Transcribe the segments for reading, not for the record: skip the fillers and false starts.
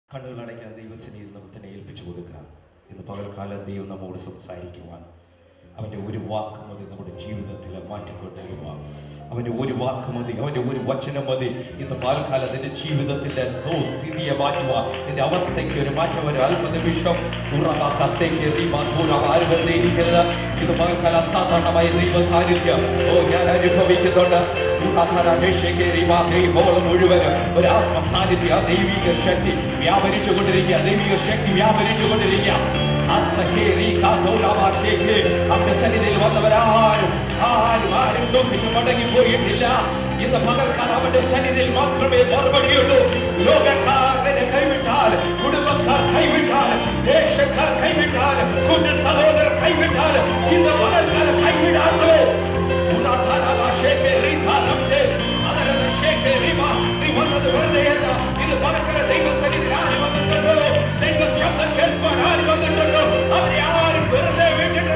കണ്ണുകളടയ്ക്കാൻ ദൈവസന്നിധിയിൽ നമുക്ക് തന്നെ ഏൽപ്പിച്ചു കൊടുക്കാം. ഇന്ന് പകൽക്കാലം ദൈവം നമ്മോട് സംസാരിക്കുവാൻ അവൻ്റെ ഒരു വാക്ക് മതി നമ്മുടെ ജീവിതത്തിൽ മാറ്റം കൊണ്ടുവരുവാൻ. അവൻ്റെ ഒരു വാക്ക് മതി, അവൻ്റെ ഒരു വചനം മതി ഇന്ന് പകൽക്കാലം നിന്റെ ജീവിതത്തിൻ്റെ സ്ഥിതിയെ മാറ്റുവാൻ, നിന്റെ അവസ്ഥയ്ക്ക് ഒരു മാറ്റം വരും. അല്പനിമിഷം ആരും വെറുതെ ഇരിക്കരുത്. ഇന്ന് പകൽക്കാലം അസാധാരണമായ ദൈവ സാന്നിധ്യം ഞാൻ അനുഭവിക്കുന്നുണ്ട്. മുഴുവനും ഒരു ആത്മസാന്നിധ്യ ദൈവിക ശക്തി വ്യാപരിച്ചു കൊണ്ടിരിക്കുക, ദൈവിക ശക്തി വ്യാപരിച്ചു കൊണ്ടിരിക്കുക. അവന്റെ സന്നിധിയിൽ വന്നവരാരും ആരും ദുഃഖിച്ച് മടങ്ങിപ്പോയിട്ടില്ല. ഇന്ന് പകൽക്കാലം അവന്റെ സന്നിധിയിൽ മാത്രമേ മറുപടിയുള്ളൂ. ലോകക്കാർ നിന്നെ കൈവിട്ടാൽ, കുടുംബക്കാർ കൈവിട്ടാൽ, ദേശക്കാർ കൈവിട്ടാൽ, കുഞ്ഞു സഹോദരർ കൈവിട്ടാൽ, ഇന്ന് പകൽക്കാലം കൈവിടാത്തവേ നീ വന്നത് വെറുതെയല്ല. ഇന്ന് പകൽക്കാലം ദൈവസന്നിധിയിൽ ആര് വന്നിട്ടുണ്ടോ, ദൈവ ശബ്ദം കേൾക്കുവാൻ ആര് വന്നിട്ടുണ്ടോ, അവരെ ആരും വെറുതെ വിട്ടിട്ടുണ്ട്.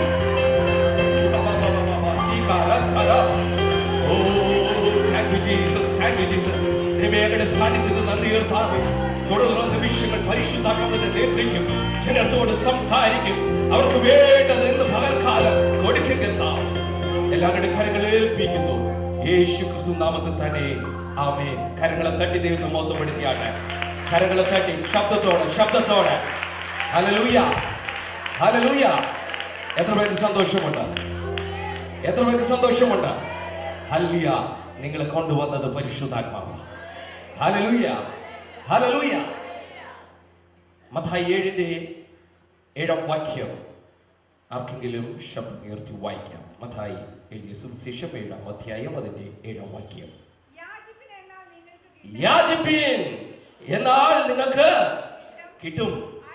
സാന്നിധ്യത്തിൽ നന്ദി ഉയർത്താമേ. തുടർന്നുള്ള നിമിഷങ്ങൾ പരിശുദ്ധാത്മാവിന്റെ നേതൃത്വം ജനത്തോട് സംസാരിക്കും. അവർക്ക് വേണ്ടത് ഇന്ന് പകൽക്കാലം കൊടുക്കുക. എല്ലാവരുടെ കരങ്ങൾ ഏൽപ്പിക്കുന്നു യേശു ക്രിസ്തു നാമത്തിൽ തന്നെ. ആമേൻ. കരങ്ങളെ തട്ടി ദൈവത്തെ മഹത്വപ്പെടുത്തിയാട്ടെ. കരങ്ങളെ തട്ടി ശബ്ദത്തോടെ ഹല്ലേലൂയ, ഹല്ലേലൂയ. എത്ര പേർക്ക് സന്തോഷമുണ്ട്? എത്ര പേർക്ക് സന്തോഷമുണ്ട്? ഹല്ലേലൂയ. നിങ്ങളെ കൊണ്ടുവന്നത് പരിശുദ്ധാത്മാവ്. Hallelujah, hallelujah. മത്തായി 7:7 വാക്യം ആർക്കെങ്കിലും ശബ്ദം ഉയർത്തി വായിക്കാം. മത്തായി എഴുതിയ സുവിശേഷം 7-ാം അധ്യായം അതിന്റെ 7-ാം വാക്യം. യാചിപ്പിൻ എന്നാൽ നിങ്ങൾക്ക് കിട്ടും,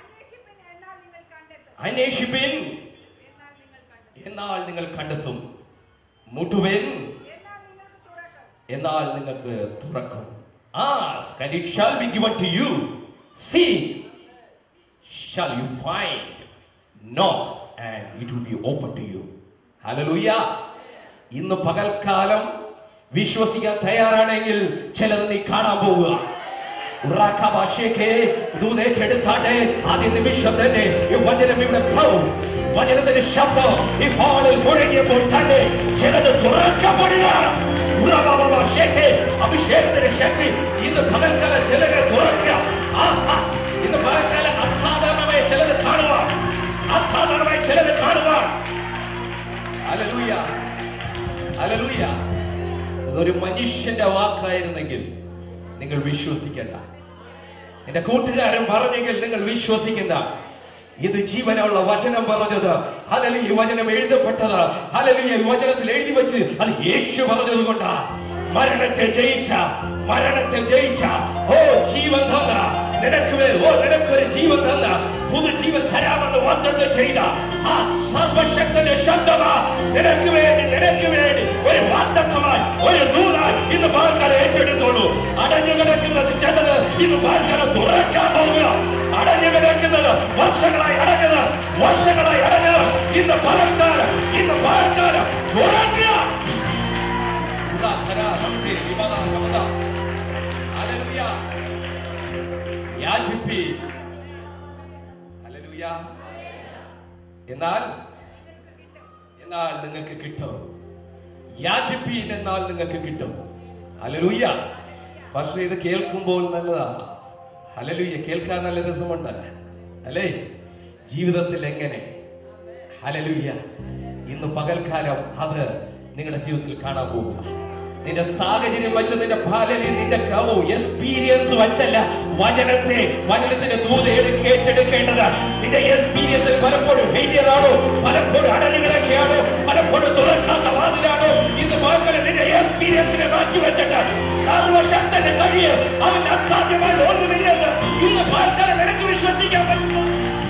അന്വേഷിപ്പിൻ എന്നാൽ നിങ്ങൾ കണ്ടെത്തും, മുട്ടുവിൻ എന്നാൽ നിങ്ങൾക്ക് തുറക്കും. Ask and it shall be given to you. Seek shall you find. Knock and it will be open to you. Hallelujah. ഇന്ന് പകൽക്കാലം വിശ്വസിക്കാൻ തയ്യാറാണെങ്കിൽ ചിലത് നീ കാണാൻ പോവുക. ദൂതേറ്റെടുത്താട്ടെ ആദ്യ നിമിഷം തന്നെ ഈ വചനം ഇവിടെ വചനത്തിന്റെ ശബ്ദം ഈ ഹാളിൽ മുഴങ്ങിയപ്പോൾ തന്നെ ചിലത് തുറക്കപ്പെടുകയാണ്. അഭിഷേകത്തിന്റെ ശക്തി ഇന്ന് പകൽക്കാലം ചിലരെ തുറക്കുക. ഇന്ന് പകൽക്കാലം അസാധാരണമായ ചിലത് കാണുവാൻ, അസാധാരണമായ ചിലത് കാണുവാൻ. Hallelujah, hallelujah. ഇതൊരു മനുഷ്യന്റെ വാക്കായിരുന്നെങ്കിൽ നിങ്ങൾ വിശ്വസിക്കണ്ട. എന്റെ കൂട്ടുകാരൻ പറഞ്ഞെങ്കിൽ നിങ്ങൾ വിശ്വസിക്കണ്ട. ഇത് ജീവനുള്ള വചനം പറഞ്ഞത്, ഹല്ലേലൂയ. ഈ വചനം എഴുതപ്പെട്ടത്, ഹല്ലേലൂയ, ഈ വചനത്തിൽ എഴുതി വെച്ച് അത് യേശു പറഞ്ഞത് കൊണ്ടാ. മരണത്തെ ജയിച്ച ജീവൻ തന്ന നിനക്കൊരു ജീവൻ തന്ന പുതുജീവൻ തരാമെന്ന് വാഗ്ദത്തം ചെയ്ത ആ സർവശക്തന്റെ ശബ്ദമാ നിനക്ക് വേണ്ടി ഒരു വാഗ്ദത്തമായി ഒരു ദൂതൻ ഇന്ന് പകൽക്കാലം ഏറ്റെടുത്തോളൂ. അടഞ്ഞു കിടക്കുന്നത് ചിലത് ഇന്ന് പകൽക്കാലം തുറക്കാൻ പോകുക. അടഞ്ഞു കിടക്കുന്നത് വർഷങ്ങളായി അടഞ്ഞത് ഇന്ന് പകൽക്കാലം തുറക്കുക. എന്നാൽ നിങ്ങൾക്ക് കിട്ടും. യാചിപ്പീൻ എന്നാൽ നിങ്ങൾക്ക് കിട്ടും. ഹല്ലേലൂയ. പക്ഷേ ഇത് കേൾക്കുമ്പോൾ നല്ലതാ. ഹല്ലേലൂയ. കേൾക്കാൻ നല്ല രസമുണ്ട് അല്ലേ? ജീവിതത്തിൽ എങ്ങനെ? ഹല്ലേലൂയ. ഇന്ന് പകൽക്കാലം അത് നിങ്ങളുടെ ജീവിതത്തിൽ കാണാൻ പോവുക. നിന്റെ സാഹചര്യം വെച്ച്, നിന്റെ പാലനെ, നിന്റെ എക്സ്പീരിയൻസ് വെച്ചല്ല വചനത്തിന്റെ ദൂത ഏറ്റെടുക്കേണ്ടത്. നിന്റെ എക്സ്പീരിയൻസിൽ പലപ്പോഴും ഫെയിലിയർ ആണോ, പലപ്പോഴും അടഞ്ഞുകളൊക്കെയാണോ, പലപ്പോഴും തുറക്കാത്ത വാതിലാണോ, ഇന്ന് പകൽക്കാലം നിന്റെ എക്സ്പീരിയൻസിനെ മാറ്റി വെച്ചിട്ട് സർവശക്തന്റെ കഴിവ് അവന് അസാധ്യമായി ഒന്നുമില്ലെന്ന് ഇന്ന് പകൽക്കാലം നിനക്ക് വിശ്വസിക്കാൻ പറ്റുമോ?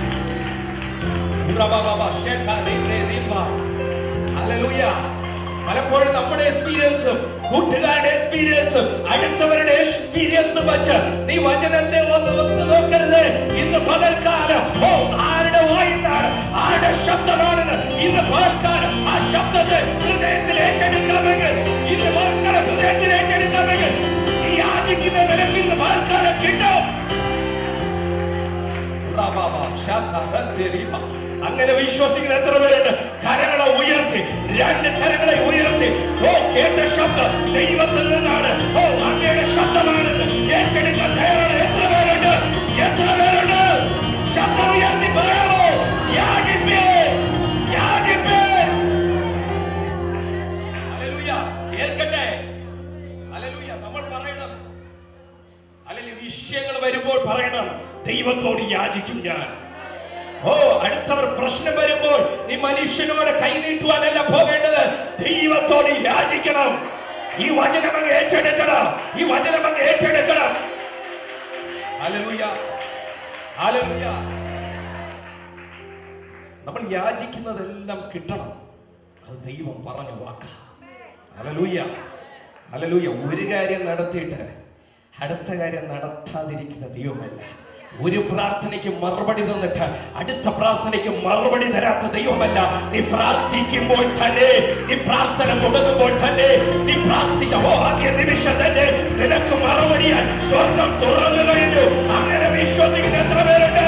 ഹല്ലേലൂയ. പലപ്പോഴും നമ്മുടെ എക്സ്പീരിയൻസും കൂട്ടുകാരുടെ എക്സ്പീരിയൻസും അടുത്തവരുടെ എക്സ്പീരിയൻസും വെച്ച് നീ വചനത്തെ ഒത്തു നോക്കരുത്. ഇന്ന് പകൽക്കാലം ആരുടെ വായിന്നാണ്, ആരുടെ ശബ്ദമാണെന്ന് ഇന്ന് പകൽക്കാലം ആ ശബ്ദത്തെ ഹൃദയത്തിലേക്ക് എടുക്കാമെങ്കിൽ, ഇന്ന് പകൽക്കാലം ഹൃദയത്തിലേക്ക് എടുക്കാമെങ്കിൽ നീ യാചിക്കുന്ന നിനക്ക് ഇന്ന് പകൽക്കാലം കിട്ടും. അങ്ങനെ വിശ്വസിക്കുന്ന എത്ര പേരുണ്ട്? കരങ്ങളെ ഉയർത്തി, രണ്ട് കരങ്ങളെ ഉയർത്തി. ഓ, കേട്ട ശബ്ദം ദൈവത്തിൽ നിന്നാണ്. ഓ, അങ്ങയുടെ ശബ്ദമാണെന്ന് ഏറ്റെടുക്കാൻ തയ്യാറാണ് എത്ര പേരുണ്ട്? എത്ര പേരുണ്ട്? ശബ്ദം ഉയർത്തി പറയാമോ? യാചിപ്പേ, യാചിപ്പേ. ഹല്ലേലൂയ. കേൾക്കട്ടെ. ഹല്ലേലൂയ. നമ്മൾ പറയണം, അല്ലെങ്കിൽ വിഷയങ്ങൾ വരുമ്പോൾ പറയണം, ദൈവത്തോട് യാചിക്കും ഞാൻ. ഓ, അടുത്തവർ പ്രശ്നം വരുമ്പോൾ നീ മനുഷ്യനോട് കൈനീട്ടുവാനല്ല പോവേണ്ടത്, ദൈവത്തോട് യാചിക്കണം. ഈ വചനം അങ്ങ് ഏറ്റെടുക്കണം, ഈ വചനം അങ്ങ് ഏറ്റെടുക്കണം. Hallelujah, hallelujah. നമ്മൾ യാചിക്കുന്നതെല്ലാം കിട്ടണം, അത് ദൈവം പറഞ്ഞ വാക്കാ. Hallelujah, hallelujah. ഒരു കാര്യം നടത്തിയിട്ട് അടുത്ത കാര്യം നടത്താതിരിക്കുന്ന ദൈവമല്ല. ഒരു പ്രാർത്ഥനയ്ക്ക് മറുപടി തന്നിട്ട് അടുത്ത പ്രാർത്ഥനയ്ക്ക് മറുപടി തരാത്ത ദൈവമല്ല. നീ പ്രാർത്ഥിക്കുമ്പോൾ തന്നെ, നീ പ്രാർത്ഥന തുടങ്ങുമ്പോൾ തന്നെ, നീ പ്രാർത്ഥിക്കുമ്പോ ആദ്യ നിമിഷം തന്നെ നിനക്ക് മറുപടിയാൽ സ്വർഗം തുറന്നു കഴിഞ്ഞു. അങ്ങനെ വിശ്വസിക്കുന്ന എത്ര പേരുണ്ട്?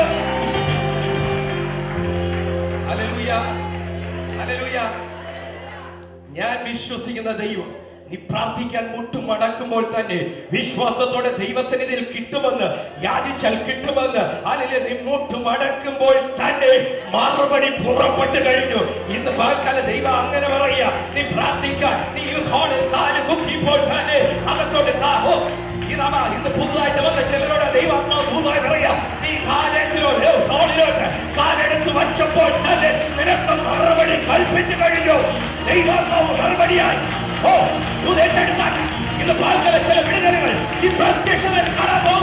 Hallelujah, hallelujah. ഞാൻ വിശ്വസിക്കുന്ന ദൈവം നീ പ്രാർത്ഥിക്കാൻ മുട്ടുമടക്കുമ്പോൾ തന്നെ വിശ്വാസത്തോടെ ദൈവസന്നിധിയിൽ കിട്ടുമെന്ന്, യാചിച്ചാൽ കിട്ടുമെന്ന്. അല്ലെങ്കിൽ നീ മുട്ടുമടക്കുമ്പോൾ തന്നെ മറുപടി പുറപ്പെട്ടു കഴിഞ്ഞു. ഇന്ന് പകൽക്കാലം ദൈവം അങ്ങനെ പറയുക, നീ പ്രാർത്ഥിക്കാൻ, നീ ഹാളിൽ കാല് കുത്തിയപ്പോൾ തന്നെ അകത്തോട്ട് ഇന്ന് പുതുതായിട്ട് വന്ന ചിലരോട് ദൈവാത്മാവ് ദൂതായി പറയാ, നീ കാലേജിലോ ഹാളിലോട്ട് കാലെടുത്ത് വച്ചപ്പോൾ തന്നെ നിനക്ക് മറുപടി കൽപ്പിച്ചു കഴിഞ്ഞു. ദൈവാത്മാവ് മറുപടിയായി. ഓ, ഇന്ന് പാൽക്കല ചില വിടുതലുകൾ ഈ പ്രത്യക്ഷതയിൽ കാണാൻ പോകുക.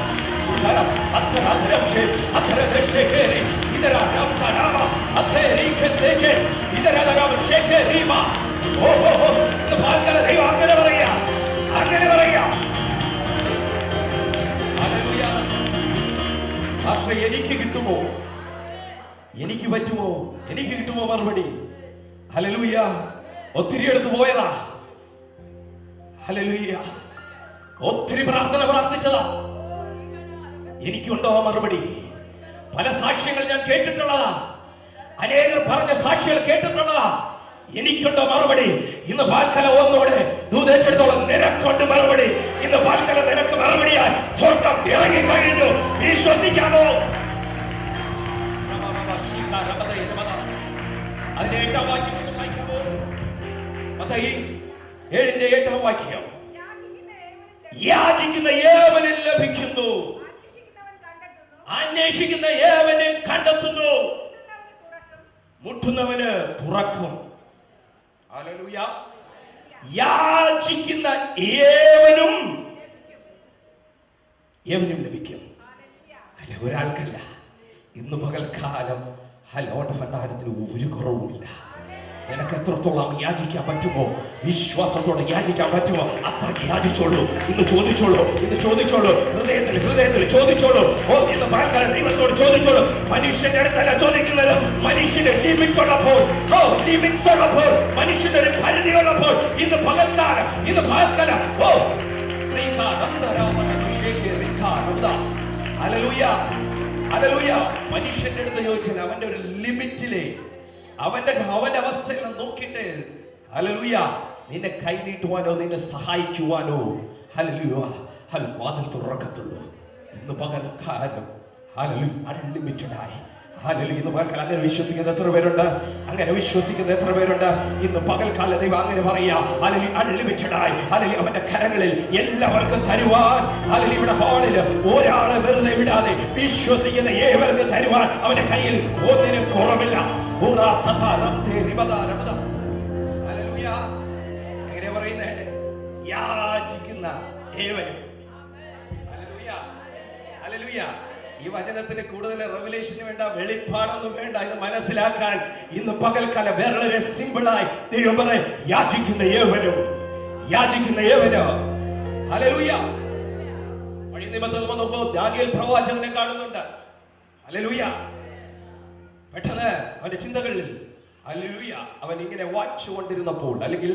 ദൈവം അങ്ങനെ പറയാ, അങ്ങനെ പറയാ. പക്ഷേ എനിക്ക് കിട്ടുമോ, എനിക്ക് പറ്റുമോ, എനിക്ക് കിട്ടുമോ മറുപടി? ഹല്ലേലൂയ. ഒത്തിരി എടുത്തു പോയതാ. ഹല്ലേലൂയ. ഒത്തിരി പ്രാർത്ഥന പ്രാർത്ഥിച്ചതാ. എനിക്കുണ്ടോ മറുപടി? പല സാക്ഷ്യങ്ങൾ ഞാൻ കേട്ടിട്ടുള്ളതാ, അനേകർ പറഞ്ഞ സാക്ഷികൾ കേട്ടിട്ടുള്ളതാ. എനിക്കുണ്ടോ മറുപടി? ഇന്ന് പാൽക്കലം ഒന്നോടെ ദൂതേറ്റെടുത്തോളം നിനക്കൊണ്ട് മറുപടി. ഇന്ന് പാൽക്കലം നിനക്ക് മറുപടിയായി സ്വർഗ്ഗം ഇറങ്ങി കഴിഞ്ഞു. വിശ്വസിക്കാമോ? അതിന്റെ 8-ാം വാക്യം വായിക്കാമോ? മത്തായി 7:8 വാക്യം. യാചിക്കുന്ന ഏവനും ലഭിക്കുന്നു, അന്വേഷിക്കുന്ന ഏവനും കണ്ടെത്തുന്നു, മുട്ടുന്നവന് തുറക്കും. ഹല്ലേലൂയ. യാചിക്കുന്ന ഏവനും ലഭിക്കും. അല്ല, ഒരാൾക്കല്ല. ഇന്ന് പകൽക്കാലം ഹലോട്ട് ഭണ്ഡാരത്തിന് ഒരു കുറവുമില്ല. നിനക്ക് എത്രത്തോളം യാചിക്കാൻ പറ്റുമോ, വിശ്വാസത്തോടെ യാചിക്കാൻ പറ്റുമോ, അത്രയ്ക്ക് യാചിച്ചോളൂ. ഇന്ന് ചോദിച്ചോളൂ, ഇന്ന് ചോദിച്ചോളൂ, ഹൃദയത്തിൽ ചോദിച്ചോളൂ. ഓ, ഇന്ന് പാൽക്കാല ദൈവത്തോട് ചോദിച്ചോളൂ. മനുഷ്യന്റെ അടുത്തല്ല ചോദിക്കുന്നത്. മനുഷ്യന്റെ ലിമിറ്റ് ഉള്ളപ്പോൾ, ലിമിറ്റ്സ് ഉള്ളപ്പോൾ, മനുഷ്യന്റെ ഒരു പരിധി ഉള്ളപ്പോൾ, ഇന്ന് പകൽക്കാലം ഓ, ഹല്ലേലൂയ, ഹല്ലേലൂയ. മനുഷ്യന്റെ അടുത്ത് ചോദിച്ചാൽ അവന്റെ ഒരു ലിമിറ്റിലെ അവന്റെ അവസ്ഥകളെ നോക്കിയിട്ട് ഹല്ലേലൂയ നിന്നെ കൈനീട്ടുവാനോ നിന്നെ സഹായിക്കുവാനോ ഹല്ലേലൂയ വാതിൽ തുറക്കത്തുള്ളൂ. ഇന്ന് പകൽക്കാലം ഹല്ലേലൂയ അൺലിമിറ്റഡ് ആയി. ഹല്ലേലൂയ. ഇന്ന് പകൽക്കാലം അങ്ങനെ വിശ്വസിക്കുന്ന എത്ര പേരുണ്ട്? അങ്ങനെ വിശ്വസിക്കുന്ന എത്ര പേരുണ്ട്? ഇന്ന് പകൽക്കാലം ദൈവം അങ്ങനെ പറയാ, ഹല്ലേലൂയ അൺലിമിറ്റഡ് ആയി. ഹല്ലേലൂയ അവന്റെ കരങ്ങളിൽ എല്ലാവർക്കും തരുവാൻ. ഹല്ലേലൂയ ഇവിടെ ഹാളിൽ ഒരാളെ വെറുതെ വിടാതെ വിശ്വസിക്കുന്ന ഏവർക്കും തരുവാൻ അവന്റെ കയ്യിൽ ഒന്നിനും കുറവില്ല. ഹല്ലേലൂയ. എങ്ങനെ പറയുന്നേ? യാചിക്കുന്ന ഏവനും. Hallelujah, hallelujah. ഈ വചനത്തിന് കൂടുതൽ റെവലേഷന് വേണ്ട, വെളിപ്പാടൊന്നും വേണ്ട. ഇത് മനസ്സിലാക്കാൻ ഇന്ന് പകൽക്കാലം വളരെ സിമ്പിളായി ദൈവം പറയും, യാചിക്കുന്ന ഏവനും. ഹല്ലേലൂയ. പഴയ നിയമത്തിൽ നോക്കുമ്പോൾ ദാനിയേൽ പ്രവാചകനെ കാണുന്നുണ്ട്. ഹല്ലേലൂയ. പെട്ടെന്ന് അവന്റെ ചിന്തകളിൽ ഹല്ലേലൂയ അവൻ ഇങ്ങനെ വായിച്ചുകൊണ്ടിരുന്നപ്പോൾ, അല്ലെങ്കിൽ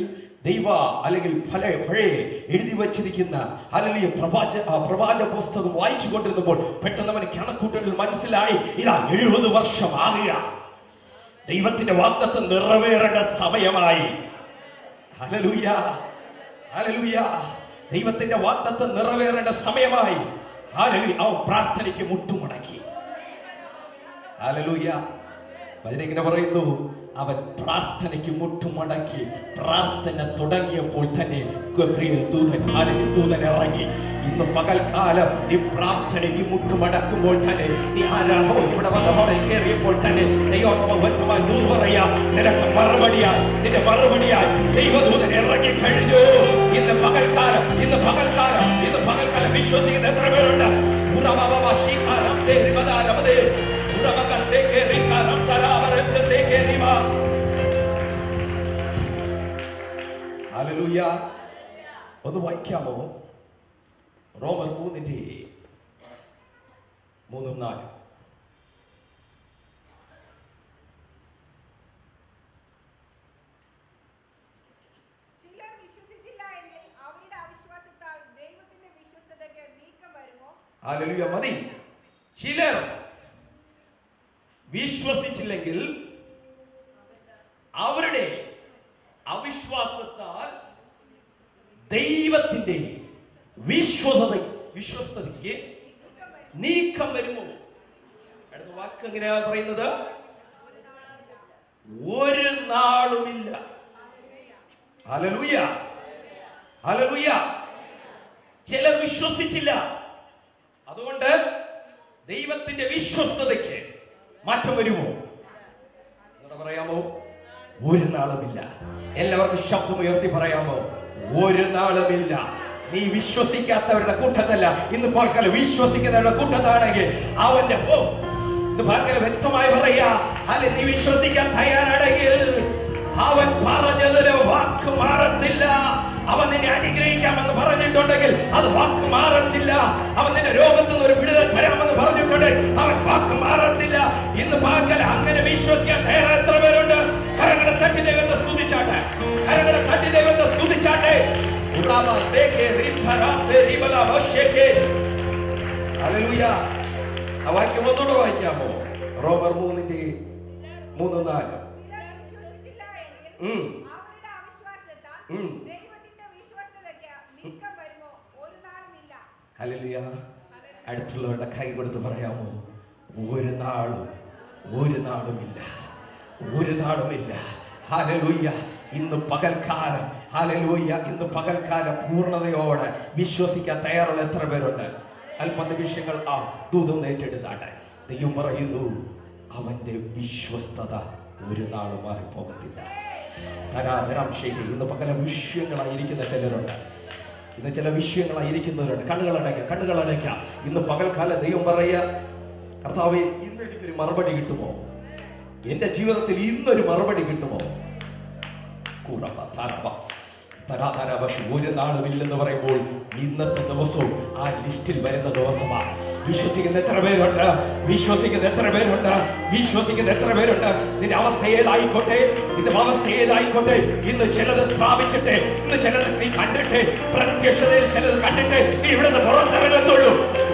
പഴയ എഴുതി വച്ചിരിക്കുന്ന ഹല്ലേലൂയ പ്രവാചക പുസ്തകം വായിച്ചു കൊണ്ടിരുന്നപ്പോൾ പെട്ടെന്ന് അവൻ കണക്കൂട്ടൽ കേട്ടപ്പോൾ മനസ്സിലായി, ഇതാ 70 വർഷം ആകുക, ദൈവത്തിന്റെ വാഗ്ദത്തം നിറവേറേണ്ട സമയമായി. Hallelujah, hallelujah. ദൈവത്തിന്റെ വാഗ്ദത്തം നിറവേറേണ്ട സമയമായി. ഹല്ലേലൂയ. അവൻ പ്രാർത്ഥനയ്ക്ക് മുട്ടുമടക്കി. ഹല്ലേലൂയ. വചനം ഇങ്ങനെ പറയുന്നു, അവൻ പ്രാർത്ഥനയ്ക്ക് മുട്ടുമടക്കി. പ്രാർത്ഥന തുടങ്ങിയപ്പോൾ തന്നെ ദൂതൻ ഇറങ്ങി. ഇന്ന് പകൽക്കാലം നീ പ്രാർത്ഥനയ്ക്ക് മുട്ടുമടക്കുമ്പോൾ തന്നെ, നീ ആരാഹോ ഇവിടെ വന്ന ഹോളിൽ കയറിയപ്പോൾ തന്നെ ദൈവോത്മവ്യക്തമായി ദൂത് പറയാ, നിനക്ക് മറുപടിയായി, നിന്റെ മറുപടിയായി ദൈവദൂതൻ ഇറങ്ങി കഴിഞ്ഞു. ഇന്ന് പകൽക്കാലം വിശ്വസിക്കുന്ന എത്ര പേരുണ്ട്? ഹല്ലേലൂയ. ഒന്ന് വായിക്കാമോ? റോമർ 3:3-4. ഹല്ലേലൂയ. മതി. ചിലർ വിശ്വസിച്ചില്ലെങ്കിൽ അവരുടെ അവിശ്വാസത്താൽ ദൈവത്തിന്റെ വിശ്വസ്തതയ്ക്ക് നീക്കം വരുമോ? അടുത്ത വാക്ക് എങ്ങനെയാ പറയുന്നത്? ഒരു നാളുമില്ല. Hallelujah, hallelujah. ചിലർ വിശ്വസിച്ചില്ല, അതുകൊണ്ട് ദൈവത്തിന്റെ വിശ്വസ്തതയ്ക്ക് മാറ്റം വരുമോ? എന്നോട് പറയാമോ? ഒരു നാളുമില്ല. എല്ലാവർക്കും ശബ്ദം ഉയർത്തി പറയാമോ? ഒരു നാളുമില്ല. നീ വിശ്വസിക്കാത്തവരുടെ കൂട്ടത്തല്ല, ഇന്ന് പകൽ വിശ്വസിക്കുന്നവരുടെ കൂട്ടത്താണെങ്കിൽ അവന്റെ ഇന്ന് പകൽ വ്യക്തമായി പറയാ, അല്ലെ, നീ വിശ്വസിക്കാൻ തയ്യാറാണെങ്കിൽ അവൻ പറഞ്ഞതിന് വാക്ക് മാറത്തില്ല. അവൻ നിന്നെ അനുഗ്രഹിക്കാമെന്ന് പറഞ്ഞിട്ടുണ്ടെങ്കിൽ അത് വാക്ക് മാറത്തില്ല. അവൻ നിന്റെ രോഗത്തിൽ നിന്ന് ഒരു വിടുതൽ തരാമെന്ന് പറഞ്ഞിട്ടുണ്ടെങ്കിൽ അവൻ വാക്ക് മാറത്തില്ല. ഇന്ന് പകൽ അങ്ങനെ വിശ്വസിക്കാൻ തയ്യാറായ എത്ര പേരുണ്ട്? കരങ്ങളെ തട്ടി ദൈവത്തെ സ്തുതിച്ചാട്ടെ, കരങ്ങളെ തട്ടി ദൈവത്തെ സ്തുതിച്ചാട്ടെ. ഹല്ലേലൂയ. ആ വാക്യം ഒന്നുകൂടെ വായിക്കാമോ? റോമർ 3:3-4. ഹല്ലേലൂയ. അടുത്തുള്ളവരുടെ കൈ കൊടുത്ത് പറയാമോ? ഒരു നാളുമില്ല. ഹല്ലേലൂയ. ഇന്ന് പകൽക്കാലം, ഹല്ലേലൂയ, ഇന്ന് പകൽക്കാലം പൂർണ്ണതയോടെ വിശ്വസിക്കാൻ തയ്യാറുള്ള എത്ര പേരുണ്ട്? അല്പം നിമിഷങ്ങൾ ആ ദൂതം ഏറ്റെടുത്താട്ടെ. ദൈവം പറയുന്നു, അവന്റെ വിശ്വസ്തത ഒരു നാളും മാറിപ്പോകത്തില്ല. ഇന്ന് പകല വിഷയങ്ങളായിരിക്കുന്ന ചിലരുണ്ട്, ഇന്ന് ചില വിഷയങ്ങളായിരിക്കുന്നവരുണ്ട്. കണ്ണുകളടയ്ക്ക. ഇന്ന് പകൽക്കാലം ദൈവം പറയുക, കർത്താവേ, ഇന്ന് എനിക്കൊരു മറുപടി കിട്ടുമോ? എന്റെ ജീവിതത്തിൽ ഇന്നൊരു മറുപടി കിട്ടുമോ? ഒരു നാളുമില്ലെന്ന് പറയുമ്പോൾ ഇന്നത്തെ ദിവസവും ആ ലിസ്റ്റിൽ വരുന്ന ദിവസമാണ്. വിശ്വസിക്കുന്ന എത്ര പേരുണ്ട്? നിന്റെ അവസ്ഥ ഏതായിക്കോട്ടെ, ഇന്ന് ചിലത് പ്രാപിച്ചിട്ട്, ഇന്ന് ചിലത് നീ കണ്ടിട്ട്, പ്രത്യക്ഷതയിൽ ചിലത് കണ്ടിട്ട് നീ ഇവിടുന്ന് പുറത്തിറങ്ങത്തുള്ളൂ.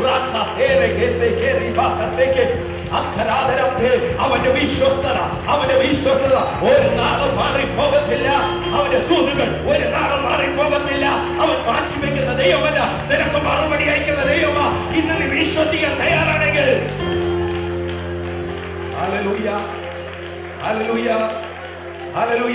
അവന്റെ വിശ്വസ്തത ഒരു നാളും മാറിപ്പോകത്തില്ല. അവന്റെ ദൂതുകൾ ഒരു നാളും മാറിപ്പോകത്തില്ല. അവൻ മാറ്റിവെക്കുന്ന ദൈവമല്ല, നിനക്ക് മറുപടി അയക്കുന്ന ദൈവമാ. ഇന്ന് നീ വിശ്വസിക്കാൻ തയ്യാറാണെങ്കിൽ, ഹല്ലേലൂയ, ഹല്ലേലൂയ, ഹല്ലേലൂയ.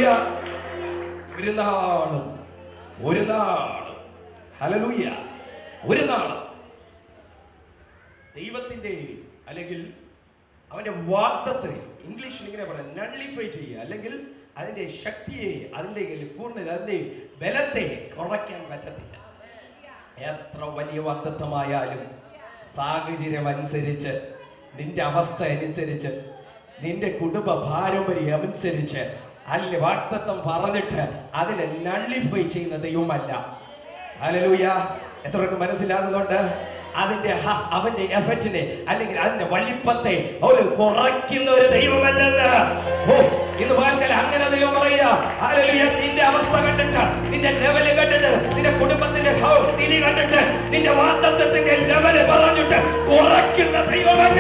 ഒരു നാളും ഹല്ലേലൂയ, ഒരു നാളും ദൈവത്തിന്റെ അല്ലെങ്കിൽ അവന്റെ വാഗ്ദത്തെ ഇംഗ്ലീഷിൽ ഇങ്ങനെ പറയാം, നള്ളിഫൈ ചെയ്യുക, അല്ലെങ്കിൽ അതിന്റെ ശക്തിയെ, അതിന്റെ പൂർണ്ണത, അതിന്റെ ബലത്തെ കുറയ്ക്കാൻ പറ്റത്തില്ല. എത്ര വലിയ വാഗ്ദത്തമായാലും സാഹചര്യം അനുസരിച്ച്, നിന്റെ അവസ്ഥ അനുസരിച്ച്, നിന്റെ കുടുംബ പാരമ്പര്യം അനുസരിച്ച് അല്ല വാഗ്ദത്തം പറഞ്ഞിട്ട് അതിനെ നള്ളിഫൈ ചെയ്യുന്ന ദൈവമല്ല. ഹല്ലേലൂയ. എത്രയൊക്കെ മനസ്സിലാകുന്നുണ്ട്? അവന്റെ എഫക്റ്റിനെ അല്ലെങ്കിൽ അതിന്റെ വലിപ്പത്തെ കുറയ്ക്കുന്ന ഒരു ദൈവമല്ലെന്ന്. ഇന്ന് പകൽക്കാലം അങ്ങനെ ദൈവം പറയുക, ഹല്ലേലൂയ, നിന്റെ അവസ്ഥ കണ്ടിട്ട്, നിന്റെ ലെവല് കണ്ടിട്ട്, നിന്റെ കുടുംബത്തിന്റെ സ്ഥിതി കണ്ടിട്ട്, നിന്റെ വാഗ്ദത്തത്തിന്റെ ലെവല് പറഞ്ഞിട്ട് കുറയ്ക്കുന്ന ദൈവമല്ല.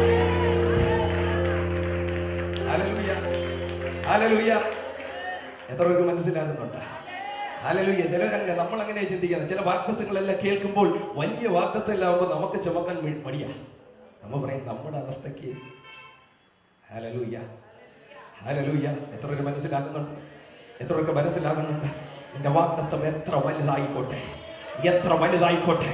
Hallelujah, hallelujah. എത്ര പേർക്ക് മനസ്സിലാകുന്നുണ്ട്? ഹല്ലേലൂയ. ചിലരങ്ങനെ, നമ്മൾ അങ്ങനെ ചിന്തിക്കുന്നത്, ചില വാഗ്ദത്തങ്ങളെല്ലാം കേൾക്കുമ്പോൾ വലിയ വാഗ്ദത്തമെല്ലാവുമ്പോൾ നമുക്ക് ചുമക്കാൻ മടിയാ. നമ്മൾ പറയും നമ്മുടെ അവസ്ഥയ്ക്ക്. Hallelujah, hallelujah. എത്ര പേര് മനസ്സിലാകുന്നുണ്ട്? എത്ര പേർക്ക് മനസ്സിലാകുന്നുണ്ട്? നിന്റെ വാഗ്ദത്തം എത്ര വലുതായിക്കോട്ടെ, എത്ര വലുതായിക്കോട്ടെ,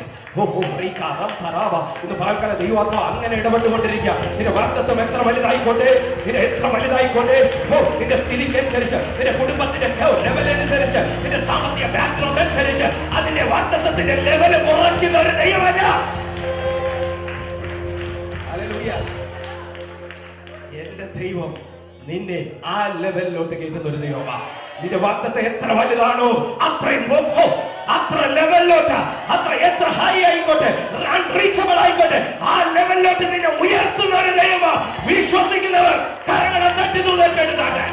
ഇന്ന് പകൽക്കാല ദൈവാത്മാ അങ്ങനെ ഇടപെട്ടുകൊണ്ടിരിക്കുക. നിന്റെ വാഗ്ദത്തം എത്ര വലുതായിക്കോട്ടെ, നിന്റെ എത്ര വലുതായിക്കോട്ടെ, നിന്റെ സ്ഥിതിക്ക് അനുസരിച്ച്, നിന്റെ കുടുംബത്തിന്റെ ലെവൽ അനുസരിച്ച്, നിന്റെ സാമ്പത്തിക ബാക്ക്ഗ്രൗണ്ട് അനുസരിച്ച് അതിന്റെ വാഗ്ദത്തത്തിന്റെ ലെവൽ കുറയ്ക്കുന്ന ഒരു ദൈവമല്ല. ഹല്ലേലൂയ. എന്റെ ദൈവം നിന്നെ ആ ലെവലിലോട്ട് കയറ്റുന്ന ഒരു ദൈവമാണ്. നിന്റെ വാഗ്ദത്തം എത്ര വലുതാണോ അത്ര ലെവലിലോട്ട്, എത്ര ഹൈ ആയിക്കോട്ടെ, അൺറീച്ചബിൾ ആയിക്കോട്ടെ, ആ ലെവലിലോട്ട് നിന്നെ ഉയർത്തുന്ന ഒരു ദൈവമാണ്. വിശ്വസിക്കുന്നവർ കരങ്ങളെ തട്ടി തൂതെടുത്താട്ടെ.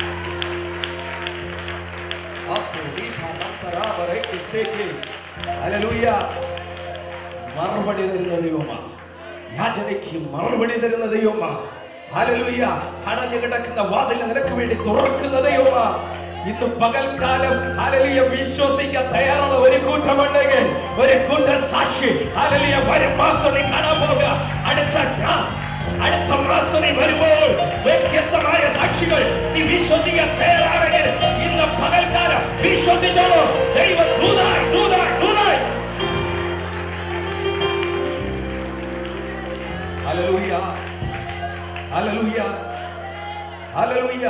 ഹല്ലേലൂയ. മറുപടി തരുന്ന ദൈവമാണ്. യാചനയ്ക്ക് മറുപടി തരുന്ന ദൈവമാണ്. ഹല്ലേലൂയ. അടഞ്ഞു കിടക്കുന്ന വാതിൽ നിനക്ക് വേണ്ടി തുറക്കുന്ന ദൈവമാണ്. ഇന്ന് പകൽക്കാലം ഹല്ലേലൂയ വിശ്വസിക്കാൻ തയ്യാറുള്ള ഒരു കൂട്ടമുണ്ടെങ്കിൽ, ഒരു കൂട്ടം സാക്ഷി, ഹല്ലേലൂയ, വരും മാസം നീ കാണാൻ പോകുക. അടുത്ത മാസം നീ വരുമ്പോൾ വ്യത്യസ്തമായ സാക്ഷികൾ നീ വിശ്വസിക്കാൻ തയ്യാറാണെങ്കിൽ ഇന്ന് പകൽക്കാലം വിശ്വസിച്ചോളൂ. ദൈവ ദൂതായി ദൂതായി ദൂതായി. Hallelujah, hallelujah, hallelujah.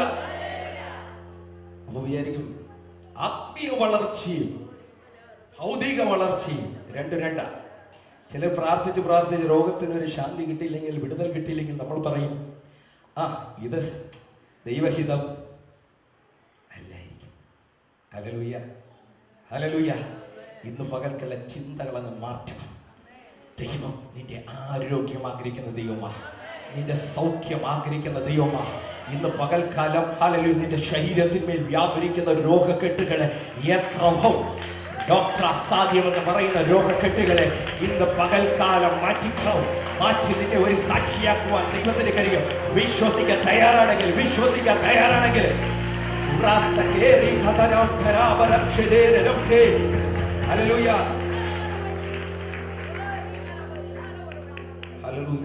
അപ്പൊ വിചാരിക്കും ആത്മീയ വളർച്ചയും ഭൗതിക വളർച്ചയും രണ്ടാ. ചിലർ പ്രാർത്ഥിച്ച് രോഗത്തിനൊരു ശാന്തി കിട്ടിയില്ലെങ്കിൽ, വിടുതൽ കിട്ടിയില്ലെങ്കിൽ നമ്മൾ പറയും, ഇത് ദൈവഹിതം അല്ലായിരിക്കും. Hallelujah, hallelujah. ഇന്ന് പകൽക്കുള്ള ചിന്തകളെന്ന് മാറ്റണം. ദൈവം നിന്റെ ആരോഗ്യം ആഗ്രഹിക്കുന്ന ദൈവമാണ്, നിന്റെ സൗഖ്യം ആഗ്രഹിക്കുന്ന ദൈവമാണ്. ഇന്ന് പകൽക്കാലം ഹല്ലേലൂയ നിന്റെ ശരീരത്തിന്മേൽ വ്യാപരിക്കുന്ന രോഗക്കെട്ടുകളെ, എത്ര ഡോക്ടർ അസാധ്യമെന്ന് പറയുന്ന രോഗക്കെട്ടുകളെ ഇന്ന് പകൽക്കാലം മാറ്റി നിന്നെ ഒരു സാക്ഷിയാക്കുവാൻ ദൈവത്തിന് കഴിയും. വിശ്വസിക്കാൻ തയ്യാറാണെങ്കിൽ ഹല്ലേലൂയ, ഹല്ലേലൂയ.